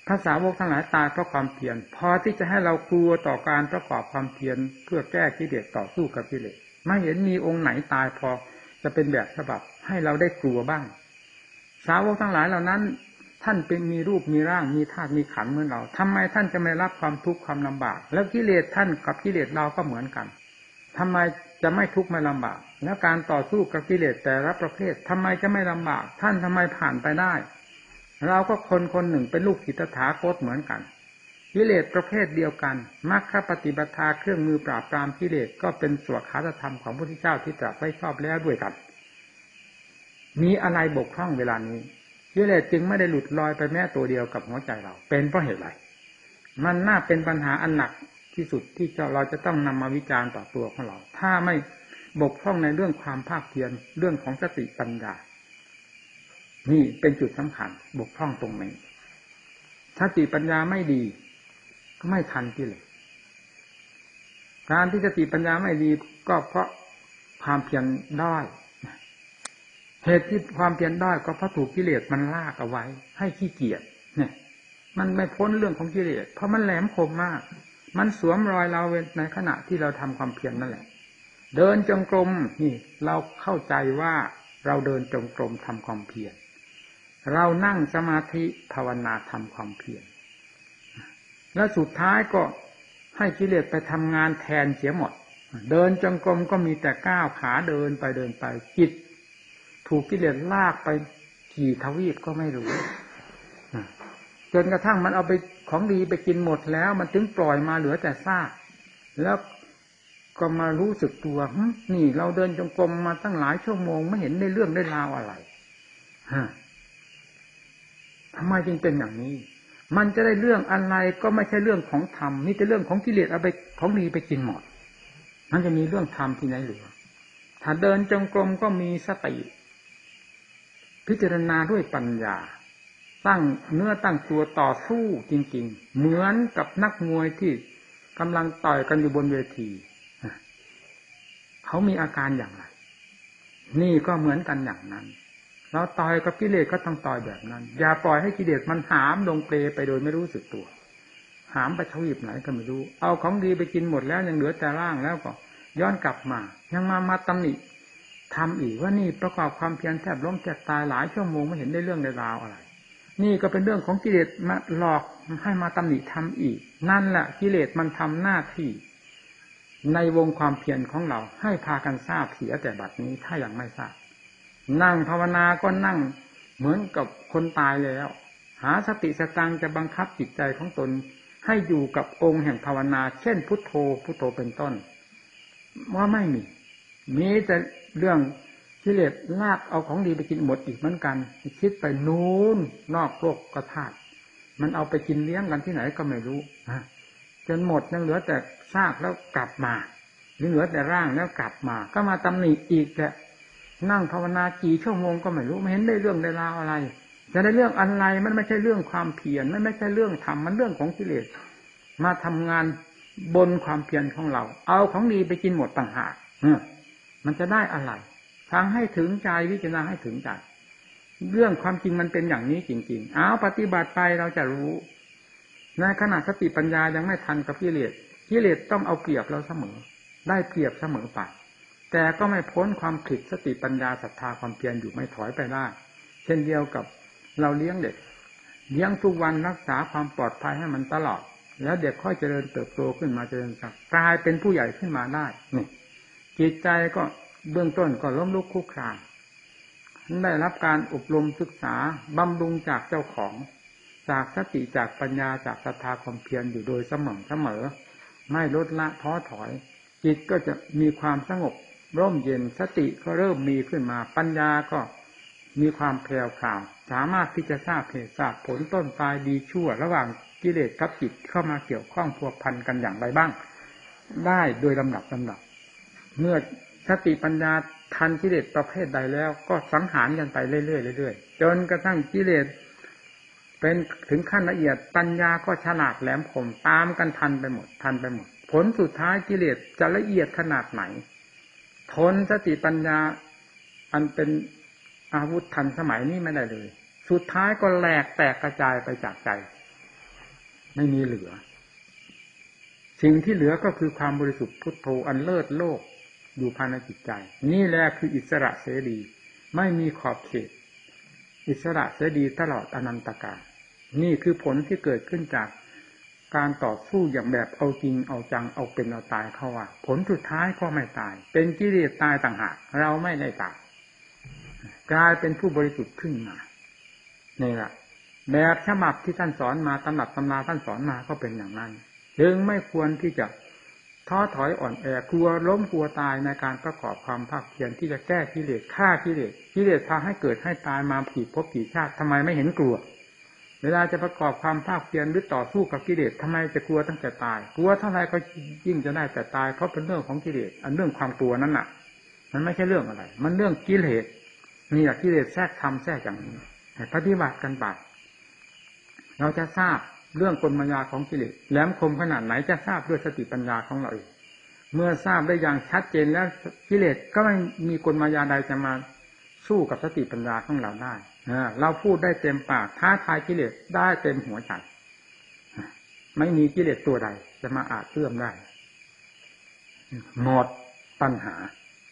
ภาษาวกทั้งหลายตายเพราะความเพียรพอที่จะให้เรากลัวต่อการประกอบความเพียรเพื่อแก้กิเลสต่อสู้กับกิเลสไม่เห็นมีองค์ไหนตายพอจะเป็นแบบฉบับให้เราได้กลัวบ้างสาวกทั้งหลายเหล่านั้นท่านเป็นมีรูปมีร่างมีธาตุมีขันธ์เหมือนเราทำไมท่านจะไม่รับความทุกข์ความลำบากแล้วกิเลสท่านกับกิเลสเราก็เหมือนกันทำไมจะไม่ทุกข์ไม่ลำบากแล้วการต่อสู้กับกิเลสแต่ละประเภททำไมจะไม่ลำบากท่านทำไมผ่านไปได้เราก็คนคนหนึ่งเป็นลูกศิษย์ตถาคตเหมือนกันกิเลสประเภทเดียวกันมรรคปฏิปทาเครื่องมือปราบปรามกิเลสก็เป็นสวขาตธรรมของพระพุทธเจ้าที่ตรัสไว้ชอบแล้วด้วยกันมีอะไรบกพร่องเวลานี้กิเลสจึงไม่ได้หลุดลอยไปแม้ตัวเดียวกับหัวใจเราเป็นเพราะเหตุไรมันน่าเป็นปัญหาอันหนักที่สุดที่เราจะต้องนำมาวิจารณ์ต่อตัวของเราถ้าไม่บกพร่องในเรื่องความภาคเพียรเรื่องของสติปัญญานี่เป็นจุดสำคัญบกพร่องตรงนี้สติปัญญาไม่ดีก็ไม่ทันกิเลสการที่สติปัญญาไม่ดีก็เพราะความเพียรด้อยเหตุที่ความเพียรด้อยก็เพราะถูกกิเลสมันลากเอาไว้ให้ขี้เกียจเนี่ยมันไม่พ้นเรื่องของกิเลสเพราะมันแหลมคมมากมันสวมรอยเราในขณะที่เราทำความเพียรนั่นแหละเดินจงกรมนี่เราเข้าใจว่าเราเดินจงกรมทำความเพียรเรานั่งสมาธิภาวนาทำความเพียรแล้วสุดท้ายก็ให้กิเลสไปทำงานแทนเสียหมดเดินจงกรมก็มีแต่ก้าวขาเดินไปเดินไปจิตถูกกิเลสลากไปกี่ทวีปก็ไม่รู้จนกระทั่งมันเอาไปของดีไปกินหมดแล้วมันถึงปล่อยมาเหลือแต่ซากแล้วก็มารู้สึกตัวนี่เราเดินจงกรมมาตั้งหลายชั่วโมงไม่เห็นได้เรื่องได้ราวอะไรฮะทำไมจึงเป็นอย่างนี้มันจะได้เรื่องอะไรก็ไม่ใช่เรื่องของธรรมนี่แต่เรื่องของกิเลสเอาไปของดีไปกินหมดมันจะมีเรื่องธรรมที่ไหนเหลือถ้าเดินจงกรมก็มีสติพิจารณาด้วยปัญญาตั้งเนื้อตั้งตัวต่อสู้จริงๆเหมือนกับนักมวยที่กำลังต่อยกันอยู่บนเวทีเขามีอาการอย่างไรนี่ก็เหมือนกันอย่างนั้นเราต่อยกับกิเลสก็ต้องต่อยแบบนั้นอย่าปล่อยให้กิเลสมันหามลงเปลไปโดยไม่รู้สึกตัวหามไปทวีปไหนก็ไม่รู้เอาของดีไปกินหมดแล้วยังเหลือแต่ร่างแล้วก็ย้อนกลับมายังมามาตำหนิทำอีกว่านี่ประกอบความเพียรแทบล้มแทบตายหลายชั่วโมงไม่เห็นได้เรื่องได้ราวอะไรนี่ก็เป็นเรื่องของกิเลสมาหลอกให้มาตำหนิทำอีกนั่นแหละกิเลสมันทำหน้าที่ในวงความเพียรของเราให้พากันทราบเสียแต่บัดนี้ถ้ายังไม่ทราบนั่งภาวนาก็นั่งเหมือนกับคนตายแล้วหาสติสตังจะบังคับจิตใจของตนให้อยู่กับองค์แห่งภาวนาเช่นพุทโธพุทโธเป็นต้นว่าไม่มีมีแต่เรื่องกิเลสลากเอาของดีไปกินหมดอีกเหมือนกันคิดไปนู้นนอกโลกกธาตุมันเอาไปกินเลี้ยงกันที่ไหนก็ไม่รู้จนหมดยังเหลือแต่ซากแล้วกลับมาหรือเหลือแต่ร่างแล้วกลับมาก็มาตำหนิอีกแหละนั่งภาวนากี่ชั่วโมงก็ไม่รู้ไม่เห็นได้เรื่องได้ราวอะไรจะได้เรื่องอะไรมันไม่ใช่เรื่องความเพียรมันไม่ใช่เรื่องธรรมมันเรื่องของกิเลสมาทำงานบนความเพียรของเราเอาของดีไปกินหมดต่างหากมันจะได้อะไรทางให้ถึงใจวิจารณาให้ถึงใจเรื่องความจริงมันเป็นอย่างนี้จริงๆเอาปฏิบัติไปเราจะรู้ในขณะสติปัญญายังไม่ทันกับกิเลสกิเลสต้องเอาเปรียบเราเสมอได้เปรียบเสมอไปแต่ก็ไม่พ้นความผิดสติปัญญาศรัทธาความเพียรอยู่ไม่ถอยไปได้เช่นเดียวกับเราเลี้ยงเด็กเลี้ยงทุกวันรักษาความปลอดภัยให้มันตลอดแล้วเด็กค่อยเจริญเติบโตขึ้นมาเจริญสักกลายเป็นผู้ใหญ่ขึ้นมาได้นี่จิตใจก็เบื้องต้นก็ล้มลุกคลุกคลานได้รับการอบรมศึกษาบำรุงจากเจ้าของจากสติจากปัญญาจากศรัทธาความเพียรอยู่โดยสม่ำเสมอไม่ลดละท้อถอยจิตก็จะมีความสงบร่มเย็นสติก็เริ่มมีขึ้นมาปัญญาก็มีความแผ่วพราวสามารถที่จะทราบเหตุทราบผลต้นปลายดีชั่วระหว่างกิเลสกับจิตเข้ามาเกี่ยวข้องพัวพันกันอย่างไรบ้างได้โดยลำดับลำดับเมื่อสติปัญญาทันกิเลสประเภทใดแล้วก็สังหารกันไปเรื่อยๆเรื่อยๆจนกระทั่งกิเลสเป็นถึงขั้นละเอียดปัญญาก็ฉลาดแหลมคมตามกันทันไปหมดทันไปหมดผลสุดท้ายกิเลสจะละเอียดขนาดไหนทนสติปัญญาอันเป็นอาวุธทันสมัยนี้ไม่ได้เลยสุดท้ายก็แหลกแตกกระจายไปจากใจไม่มีเหลือสิ่งที่เหลือก็คือความบริสุทธิ์พุทโธอันเลิศโลกอยู่ภายในจิตใจนี่แหละคืออิสระเสรีไม่มีขอบเขตอิสระเสรีตลอดอนันตกาลนี่คือผลที่เกิดขึ้นจากการต่อสู้อย่างแบบเอาจริงเอาจังเอาเป็นเอาตายเข้าว่าผลสุดท้ายก็ไม่ตายเป็นกิเลสตายต่างหากเราไม่ได้ตายกลายเป็นผู้บริสุทธิ์ขึ้นมานี่แหละแบบฉบับที่ท่านสอนมาตำรับตำราท่านสอนมาก็เป็นอย่างนั้นจึงไม่ควรที่จะท้อถอยอ่อนแอกลัวล้มกลัวตายในการประกอบความภาคเพียรที่จะแก้กิเลสฆ่ากิเลสกิเลสพาให้เกิดให้ตายมากี่ภพกี่ชาติทำไมไม่เห็นกลัวเวลาจะประกอบความภาคเพียรหรือต่อสู้กับกิเลสทำไมจะกลัวตั้งแต่ตายกลัวเท่าไรก็ยิ่งจะได้แต่ตายเพราะเป็นเรื่องของกิเลสอันเรื่องความกลัวนั้นน่ะมันไม่ใช่เรื่องอะไรมันเรื่องกิเลสนี่แหละกิเลสแทรกทำแทรกอย่างนี้ให้ปฏิบัติกันไปเราจะทราบเรื่องกลมายาของกิเลสแหลมคมขนาดไหนจะทราบด้วยสติปัญญาของเราเองเมื่อทราบได้อย่างชัดเจนแล้วกิเลสก็ไม่มีกลมายาใดจะมาสู้กับสติปัญญาของเราได้เราพูดได้เต็มปากท้าทายกิเลสได้เต็มหัวใจไม่มีกิเลสตัวใดจะมาอาจเอื้อมได้หมดปัญหา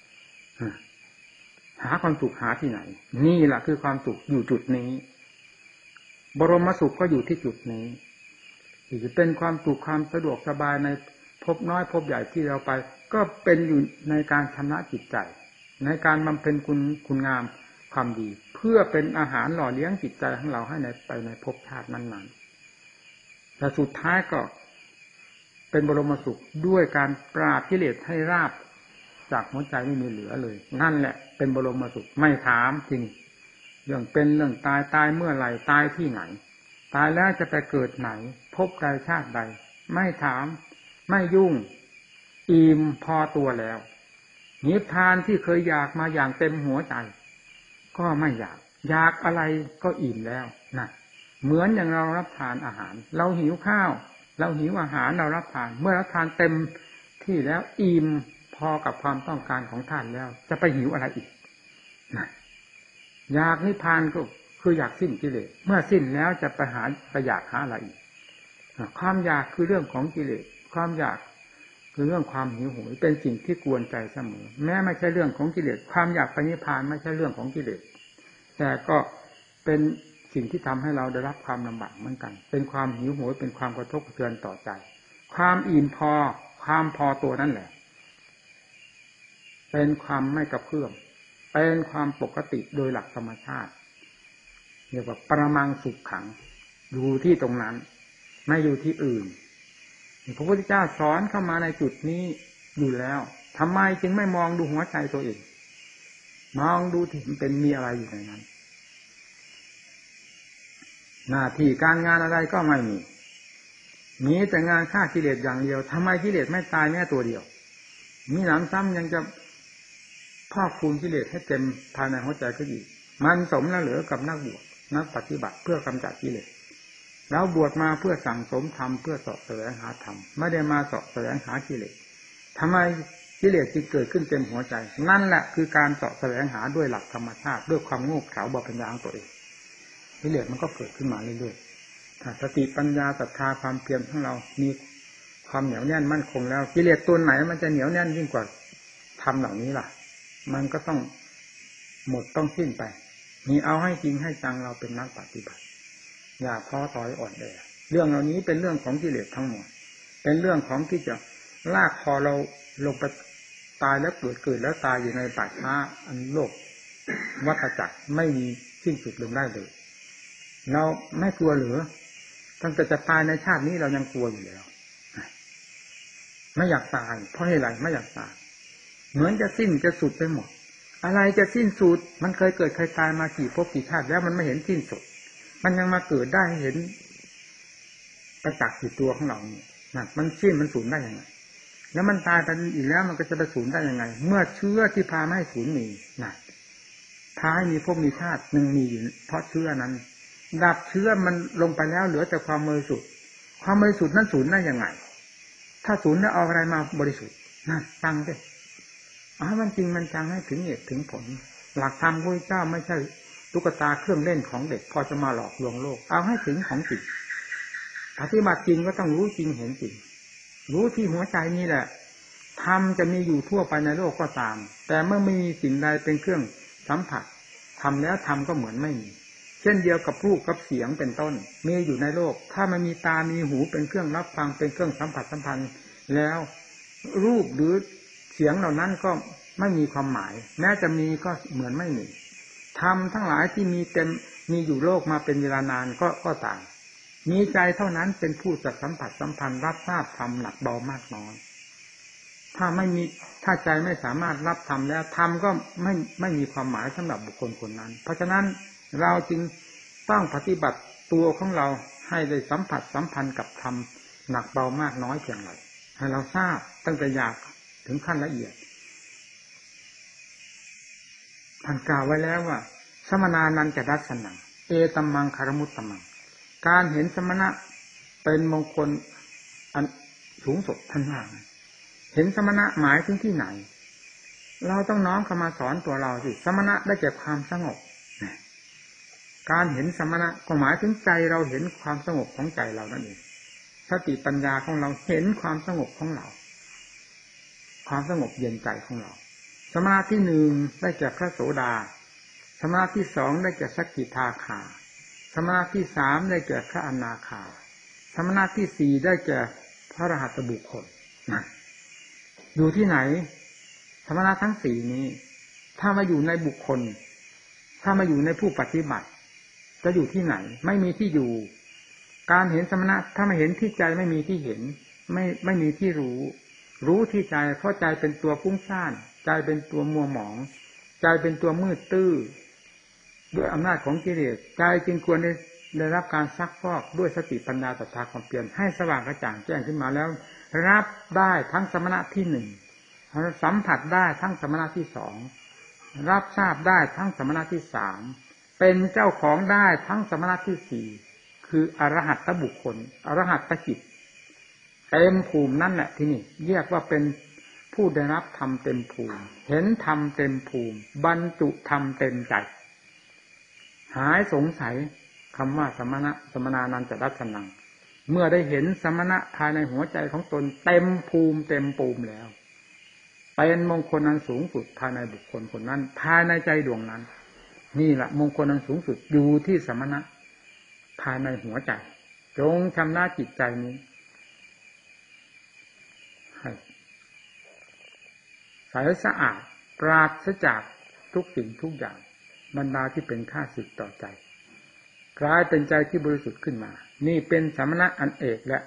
หาความสุขหาที่ไหนนี่แหละคือความสุขอยู่จุดนี้บรมสุขก็อยู่ที่จุดนี้ที่จะเป็นความสุขความสะดวกสบายในภพน้อยภพใหญ่ที่เราไปก็เป็นอยู่ในการชำระจิตใจในการบำเพ็ญคุณคุณงามความดีเพื่อเป็นอาหารหล่อเลี้ยงจิตใจของเราให้ในไปในภพชาตินั้นๆแต่สุดท้ายก็เป็นบรมสุขด้วยการปราบกิเลสให้ราบจากหัวใจไม่มีเหลือเลยนั่นแหละเป็นบรมสุขไม่ถามจริงเรื่องเป็นเรื่องตายตายเมื่อไหร่ตายที่ไหนตายแล้วจะไปเกิดไหนพบใดชาติใดไม่ถามไม่ยุ่งอิ่มพอตัวแล้วนิพพานที่เคยอยากมาอย่างเต็มหัวใจก็ไม่อยากอยากอะไรก็อิ่มแล้วนะเหมือนอย่างเรารับทานอาหารเราหิวข้าวเราหิวอาหารเรารับทานเมื่อรับทานเต็มที่แล้วอิ่มพอกับความต้องการของท่านแล้วจะไปหิวอะไรอีกนะอยากนิพพานก็คืออยากสิ้นกิเลสเมื่อสิ้นแล้วจะไปหาไปอยากหาอะไรอีกความอยากคือเรื่องของกิเลสความอยากคือเรื่องความหิวโหยเป็นสิ่งที่กวนใจเสมอแม้ไม่ใช่เรื่องของกิเลสความอยากไปนิพพานไม่ใช่เรื่องของกิเลสแต่ก็เป็นสิ่งที่ทำให้เราได้รับความลำบากเหมือนกันเป็นความหิวโหยเป็นความกระทบกระเทือนต่อใจความอิ่มพอความพอตัวนั่นแหละเป็นความไม่กระเพื่อมเป็นความปกติโดยหลักธรรมชาติเรียกว่าปรมังสุขขังอยู่ที่ตรงนั้นไม่อยู่ที่อื่นพระพุทธเจ้าสอนเข้ามาในจุดนี้อยู่แล้วทำไมจึงไม่มองดูหัวใจตัวเองมองดูที่มันเป็นมีอะไรอยู่ในนั้นหน้าที่การงานอะไรก็ไม่มีมีแต่งานฆ่ากิเลสอย่างเดียวทำไมกิเลสไม่ตายแม้ตัวเดียวมีหนำซ้ำยังจะพอกพูนกิเลสให้เต็มภายในหัวใจก็อีกมันสมแล้วเหลือกับนักบวชนักปฏิบัติเพื่อกำจัดกิเลสเราบวชมาเพื่อสั่งสมธรรมเพื่อเสาะแสวงหาธรรมไม่ได้มาเสาะแสวงหากิเลสทำไมกิเลสจึงเกิดขึ้นเต็มหัวใจนั่นแหละคือการเสาะแสวงหาด้วยหลักธรรมชาติด้วยความโง่เขลาบาปัญญาของตัวเองกิเลสมันก็เกิดขึ้นมาเรื่อยๆถ้าสติปัญญาศรัทธาความเพียรของเรามีความเหนียวแน่นมั่นคงแล้วกิเลสตัวไหนมันจะเหนียวแน่นยิ่งกว่าธรรมเหล่านี้ล่ะมันก็ต้องหมดต้องสิ้นไปมีเอาให้จริงให้จังเราเป็นนักปฏิบัติอย่าท้อถอยอ่อนแอเรื่องเหล่านี้เป็นเรื่องของกิเลสทั้งหมดเป็นเรื่องของที่จะลากคอเราลงไปตายแล้วเกิดเกิดแล้วตายอยู่ในป่าช้าอันโลกวัฏจักรไม่มีสิ้นสุดลงได้เลยเราไม่กลัวหรือตั้งแต่จะตายในชาตินี้เรายังกลัวอยู่แล้วไม่อยากตายเพราะอะไรไม่อยากตายเหมือนจะสิ้นจะสุดไปหมดอะไรจะสิ้นสุดมันเคยเกิดเคยตายมากี่ภพกี่ชาติแล้วมันไม่เห็นสิ้นสุดมันยังมาเกิดได้เห็นประจักษ์อยู่ตัวของเราเนี่ยนะมันสิ้นมันสูญได้ยังไงแล้วมันตายไปอีกแล้วมันก็จะไปสูญได้ยังไงเมื่อเชื้อที่พาไม่ให้สูญมีนะพาให้มีภพมีชาติหนึ่งมีอยู่เพราะเชื้อนั้นดับเชื้อมันลงไปแล้วเหลือแต่ความบริสุทธิ์ความบริสุทธิ์นั้นสูญได้ยังไงถ้าสูญแล้วเอาอะไรมาบริสุทธิ์นั่นฟังดิอ๋อมันจริงมันจังให้ถึงเหตุถึงผลหลักธรรมพระพุทธเจ้าไม่ใช่ตุ๊กตาเครื่องเล่นของเด็กพอจะมาหลอกลวงโลกเอาให้ถึงของจริงปฏิบัติจริงก็ต้องรู้จริงเห็นจริงรู้ที่หัวใจนี่แหละธรรมจะมีอยู่ทั่วไปในโลกก็ตามแต่เมื่อไม่มีสิ่งใดเป็นเครื่องสัมผัสทำแล้วทำก็เหมือนไม่มีเช่นเดียวกับรูปกับเสียงเป็นต้นมีอยู่ในโลกถ้ามันมีตามีหูเป็นเครื่องรับฟังเป็นเครื่องสัมผัสสัมพันธ์แล้วรูปหรือเสียงเหล่านั้นก็ไม่มีความหมายแม้จะมีก็เหมือนไม่มีธรรมทั้งหลายที่มีเต็มมีอยู่โลกมาเป็นเวลานานก็ก็ต่างมีใจเท่านั้นเป็นผู้จะสัมผัสสัมพันธ์รับทราบธรรมหนักเบามากน้อยถ้าไม่มีถ้าใจไม่สามารถรับธรรมแล้วธรรมก็ไม่ไม่มีความหมายสำหรับบุคคลคนนั้นเพราะฉะนั้นเราจึงต้องปฏิบัติตัวของเราให้ได้สัมผัสสัมพันธ์กับธรรมหนักเบามากน้อยเพียงไรให้เราทราบตั้งแต่หยาบถึงขั้นละเอียดท่านกล่าวไว้แล้วว่าสมณานันจะดัสนังเอตัมมังคารมุตตมังการเห็นสมณะเป็นมงคลอันสูงสุดท่านว่าเห็นสมณะหมายถึงที่ไหนเราต้องน้อมเข้ามาสอนตัวเราสิสมณะได้แก่ความสงบการเห็นสมณะก็หมายถึงใจเราเห็นความสงบของใจเรานั่นเองสติปัญญาของเราเห็นความสงบของเราความสงบเย็นใจของเราสมณะที่หนึ่งได้แก่พระโสดาสมณะที่สองได้แก่สกิทาคาสมณะที่สามได้แก่พระอนาคาสมณะที่สี่ได้แก่พระอรหัตบุคคลนะอยู่ที่ไหนสมณะทั้งสี่นี้ถ้ามาอยู่ในบุคคลถ้ามาอยู่ในผู้ปฏิบัติจะอยู่ที่ไหนไม่มีที่อยู่การเห็นสมณะถ้าไม่เห็นที่ใจไม่มีที่เห็นไม่ไม่มีที่รู้รู้ที่ใจเพราะใจเป็นตัวฟุ้งซ่านใจเป็นตัวมัวหมองใจเป็นตัวมืดตื้อด้วยอำนาจของกิเลสใจจึงควรได้ได้รับการซักฟอกด้วยสติปัญญาศรัทธาความเปลี่ยนให้สว่างกระจ่างแจ้งขึ้นมาแล้วรับได้ทั้งสมณะที่หนึ่งสัมผัสได้ทั้งสมณะที่สองรับทราบได้ทั้งสมณะที่สามเป็นเจ้าของได้ทั้งสมณะที่สี่คืออรหัตตบุคคลอรหัตตจิตเต็มภูมินั่นแหละที่นี่เรียกว่าเป็นผู้ได้รับธรรมเต็มภูมิเห็นธรรมเต็มภูมิบรรจุธรรมเต็มใจหายสงสัยคำว่าสมณะสมณานันจะดัสนังเมื่อได้เห็นสมณะภายในหัวใจของตนเต็มภูมิเต็มภูมิแล้วเป็นมงคลอันสูงสุดภายในบุคคลคนนั้นภายในใจดวงนั้นนี่แหละมงคลอันสูงสุดอยู่ที่สมณะภายในหัวใจจงชำระจิตใจนี้ให้ใสสะอาดปราศจากทุกสิ่งทุกอย่างบรรดาที่เป็นข้าศึกต่อใจกลายเป็นใจที่บริสุทธิ์ขึ้นมานี่เป็นสมณะอันเอกและ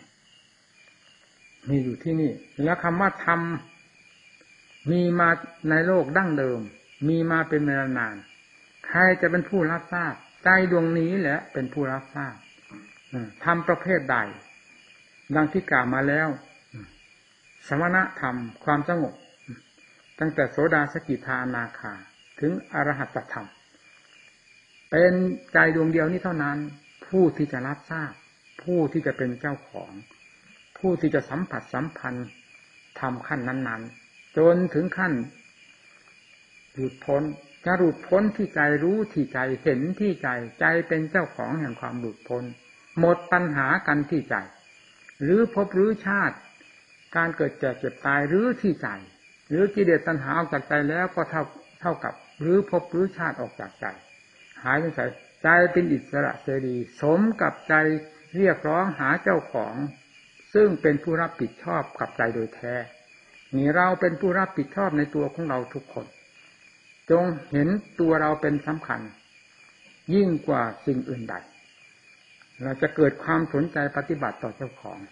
มีอยู่ที่นี่แล้วคำว่าธรรมมีมาในโลกดั้งเดิมมีมาเป็นเวลานานใครจะเป็นผู้รับทราบใจดวงนี้แหละเป็นผู้รับทราบธรรมประเภทใดดังที่กล่าวมาแล้วสมณธรรมความสงบตั้งแต่โสดาสกิทาอนาคาถึงอรหัตธรรมเป็นใจดวงเดียวนี้เท่านั้นผู้ที่จะรับทราบผู้ที่จะเป็นเจ้าของผู้ที่จะสัมผัสสัมพันธ์ธรรมขั้นนั้นๆจนถึงขั้นหลุดพ้นจะหลุดพ้นที่ใจรู้ที่ใจเห็นที่ใจใจเป็นเจ้าของแห่งความหลุดพ้นหมดปัญหากันที่ใจหรือภพหรือชาติการเกิดแก่เจ็บตายหรือที่ใจหรือกิเลสตัณหาออกจากใจแล้วก็เท่าเท่ากับหรือภพหรือชาติออกจากใจหายไปใส่ใจเป็นอิสระเสรีสมกับใจเรียกร้องหาเจ้าของซึ่งเป็นผู้รับผิดชอบกับใจโดยแท้นี่เราเป็นผู้รับผิดชอบในตัวของเราทุกคนจงเห็นตัวเราเป็นสำคัญยิ่งกว่าสิ่งอื่นใดเราจะเกิดความสนใจปฏิบัติต่อเจ้าของ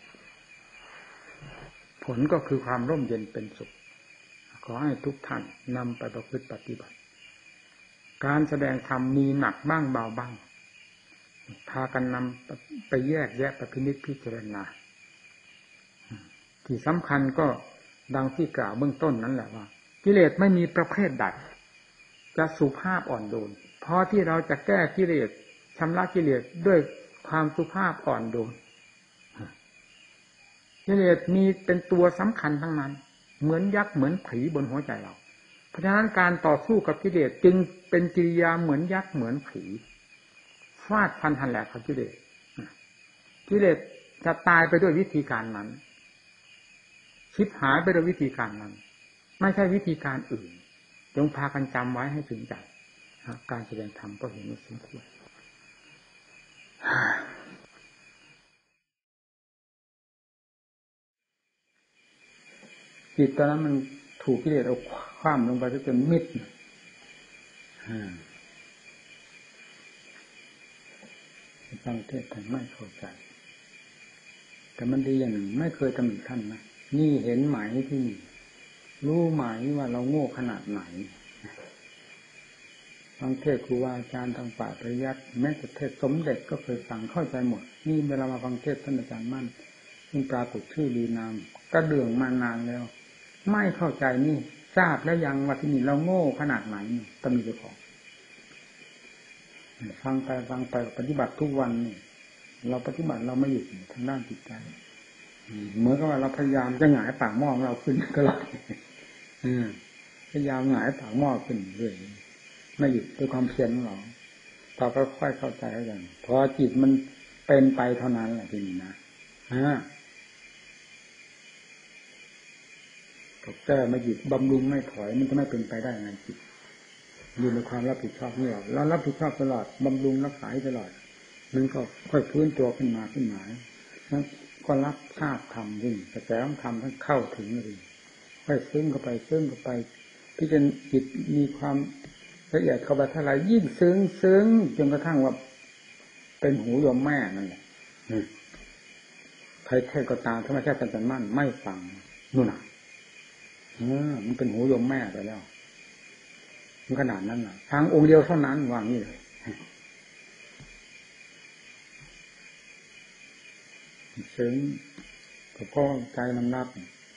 ผลก็คือความร่มเย็นเป็นสุขขอให้ทุกท่านนำไปประพฤติปฏิบัติการแสดงธรรมมีหนักบ้างเบาบ้างพากันนำไปแยกแยะไปพินิจพิจารณาที่สำคัญก็ดังที่กล่าวเบื้องต้นนั้นแหละว่ากิเลสไม่มีประเภทใดจะสุภาพอ่อนโยนเพราะที่เราจะแก้กิเลสชำระกิเลสด้วยความสุภาพอ่อนโยนกิเลสมีเป็นตัวสำคัญทั้งนั้นเหมือนยักษ์เหมือนผีบนหัวใจเราเพราะฉะนั้นการต่อสู้กับกิเลสจึงเป็นกิริยาเหมือนยักษ์เหมือนผีฟาดพันหันแหลกกับกิเลสกิเลสจะตายไปด้วยวิธีการนั้นชิบหายไปด้วยวิธีการนั้นไม่ใช่วิธีการอื่นจงพากันจำไว้ให้ถึงใจการแสดงธรรมก็เห็นว่าสมควรจิตตอนนั้นมันถูกกิเลสเอาคว่ำลงไปจนมิดฟังเทศน์ท่านไม่เข้าใจแต่มันดีอย่างหนึ่งไม่เคยตำหนิท่านนะนี่เห็นไหมที่รู้ไหมว่าเราโง่ขนาดไหนฟังเทศน์ครูบาอาจารย์ทางฝ่ายปริยัติแม้แต่เทศน์สมเด็จก็เคยฟังเข้าใจหมดนี่เวลามาฟังเทศน์ท่านอาจารย์มั่นซึ่งปรากฏชื่อดีนามกระเดื่องมานานแล้วไม่เข้าใจนี่ทราบแล้วยังว่าที่นี่เราโง่ขนาดไหนตำหนิเจ้าของฟังไปฟังไปปฏิบัติทุกวันนี่เราปฏิบัติเราไม่หยุดทางด้านจิตใจเหมือนกับว่าเราพยายามจะหงายปากหม้อของเราขึ้นตลอดพยายามหงายปากหม้อขึ้นเรื่อยไม่หยุดด้วยความเพียรของเราต่อไปค่อยเข้าใจแล้วกันพอจิตมันเป็นไปเท่านั้นแหละทีนี้นะฮะก็แก้ไม่หยุดบำรุงไม่ถอยมันจะไม่เป็นไปได้ไงจิตอยู่ในความรับผิดชอบนี่เราเรารับผิดชอบตลอดบำรุงรักษาตลอดมันก็ค่อยฟื้นตัวขึ้นมาขึ้นมาแล้วก็รับทราบธรรมยิ่งกระแสของธรรมท่านเข้าถึงเลยค่อยซึ้งเข้าไปซึ้งเข้าไปที่จะจิตมีความละเอียดเข้าไปเท่าไรยิ่งซึ้งซึ้งจนกระทั่งว่าเป็นหูโยมแม่นั่นแหละใครเทศก็ตามถ้าไม่ใช่อาจารย์มั่นไม่ฟังนู่นน่ะเออมันเป็นหูโยมแม่ไปแล้วมันขนาดนั้นน่ะทางองค์เดียวเท่านั้นวางนี่เลยซึ้งก็เพราะใจมันรับ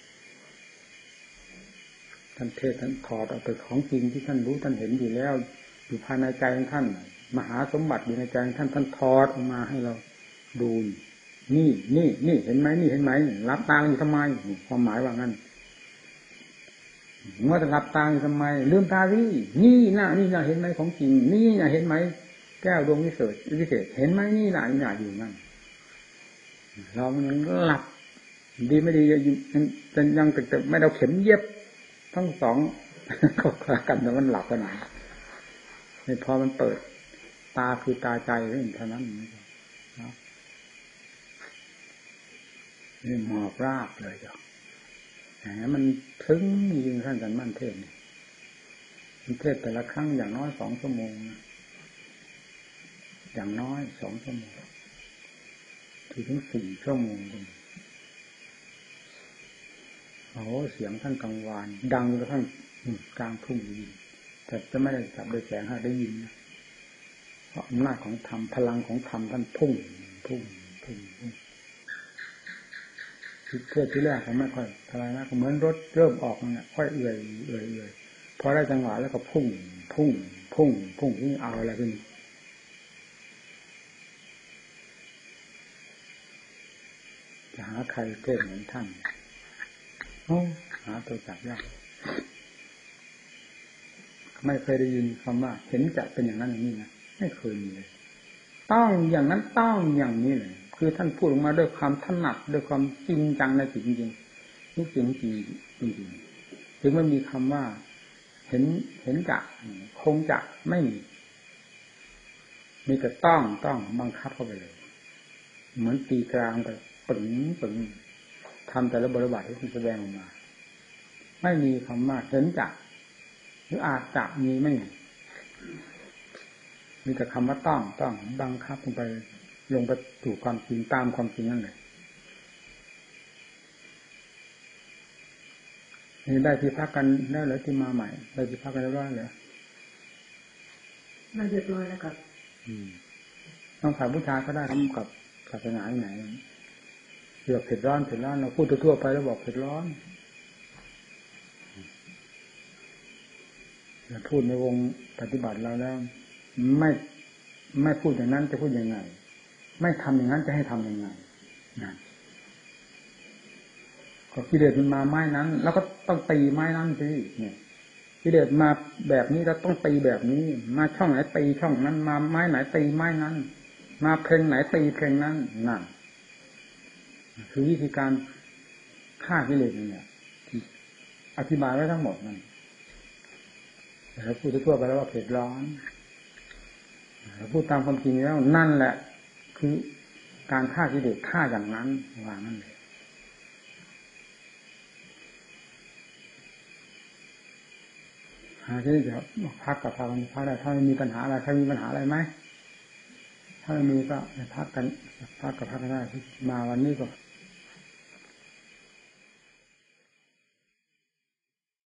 ท่านเทศท่านถอดเอาแต่ของจริงที่ท่านรู้ท่านเห็นอยู่แล้วอยู่ภายในใจของท่านมหาสมบัติอยู่ในใจของท่านท่านถอดออกมาให้เราดูนี่นี่นี่เห็นไหมนี่เห็นไหมรับตาอยู่ทำไมความหมายว่างั้นเมื่อจะรับตาอยู่ทำไมลืมตาสินี่น่ะนี่น่ะเห็นไหมของจริงนี่น่ะเห็นไหมแก้วดวงวิเศษวิเศษเห็นไหมนี่น่ะนี่น่ะอยู่นั่นเรามันหลับดีไม่ดียังยังแต่ไม่เอาเข็มเย็บทั้งสองเข้าคากันแต่มันหลับขนาดนี้พอมันเปิดตาคือตาใจเท่านั้นนะนี่หมอบราบเลยจ้ะแหมมันถึงยิงท่านอาจารย์มั่นเทศเนี่ยมันเทศแต่ละครั้งอย่างน้อยสองชั่วโมงนะอย่างน้อยสองชั่วโมงถึงสี่ชั่วโมงโอ้เสียงท่านกังวานดังกระทั่งกลางทุ่งยินแต่จะไม่ได้จับโดยแสงให้ได้ยินนะเพราะอำนาจของธรรมพลังของธรรมท่านพุ่งพุ่งพุ่งพุ่งที่เพื่อที่แรกเขาไม่ค่อยอะไรนะเหมือนรถเริ่มออกเนี่ยค่อยเอื่อยเอื่อยเอื่อยพอได้จังหวะแล้วก็พุ่งพุ่งพุ่งพุ่งที่เอาอะไรขึ้นจะหาใครเก่งเหมือนท่านโอ้หาตัวจับยากไม่เคยได้ยินคำว่าเห็นจะเป็นอย่างนั้นอย่างนี้นะไม่เคยมีเลยต้องอย่างนั้นต้องอย่างนี้เลยคือท่านพูดออกมาด้วยความถนัดด้วยความจริงจังในจิตจริงๆทุกสิ่งจริงจริงถึงไม่มีคำว่าเห็นเห็นจะคงจะไม่มีมีแต่ต้องต้องบังคับเข้าไปเลยเหมือนตีกลางไปปึ๋งปึ๋งทำแต่ละบริบทที่ท่านแสดงออกมาไม่มีคำว่าเห็นจะหรืออาจจะมีไม่มีมีแต่คำว่าต้องต้องบังคับลงไปลงไปถูกความจริงตามความจริงนั่นเลยนี่ได้ที่พักกันได้หรือที่มาใหม่ได้ที่พักกันแล้วเหรอน่าเรียบร้อยแล้วครับต้องฝ่ายผู้ชายก็ได้ทำกับศาสนาไหนเกี่ยวกับเผ็ดร้อนเผ็ดร้อนเราพูดทั่วไปแล้วบอกเผ็ดร้อนพูดในวงปฏิบัติเราแล้วไม่ไม่พูดอย่างนั้นจะพูดยังไงไม่ทำอย่างนั้นจะให้ทำยังไงนะก็กิเลสมันมาไม้นั้นแล้วก็ต้องตีไม้นั้นสิเนี่ยกิเลสมาแบบนี้เราต้องตีแบบนี้มาช่องไหนตีช่องนั้นมาไม้ไหนตีไม้นั้นมาเพลงไหนตีเพลงนั้นนั่นคือวิธีการฆ่ากิเลสเนี่ยอธิบายไว้ทั้งหมดนั่นเราพูดทั่วไปแล้วว่าเผ็ดร้อนเราพูดตามความจริงแล้วนั่นแหละคือการฆ่ากิเลสฆ่าอย่างนั้นว่านั่นเลยหาที่จะพักกับพักพักได้ถ้าไม่มีปัญหาอะไรถ้ามีปัญหาอะไรไหมถ้าไม่มีก็พักกันพักกับพักได้มาวันนี้ก็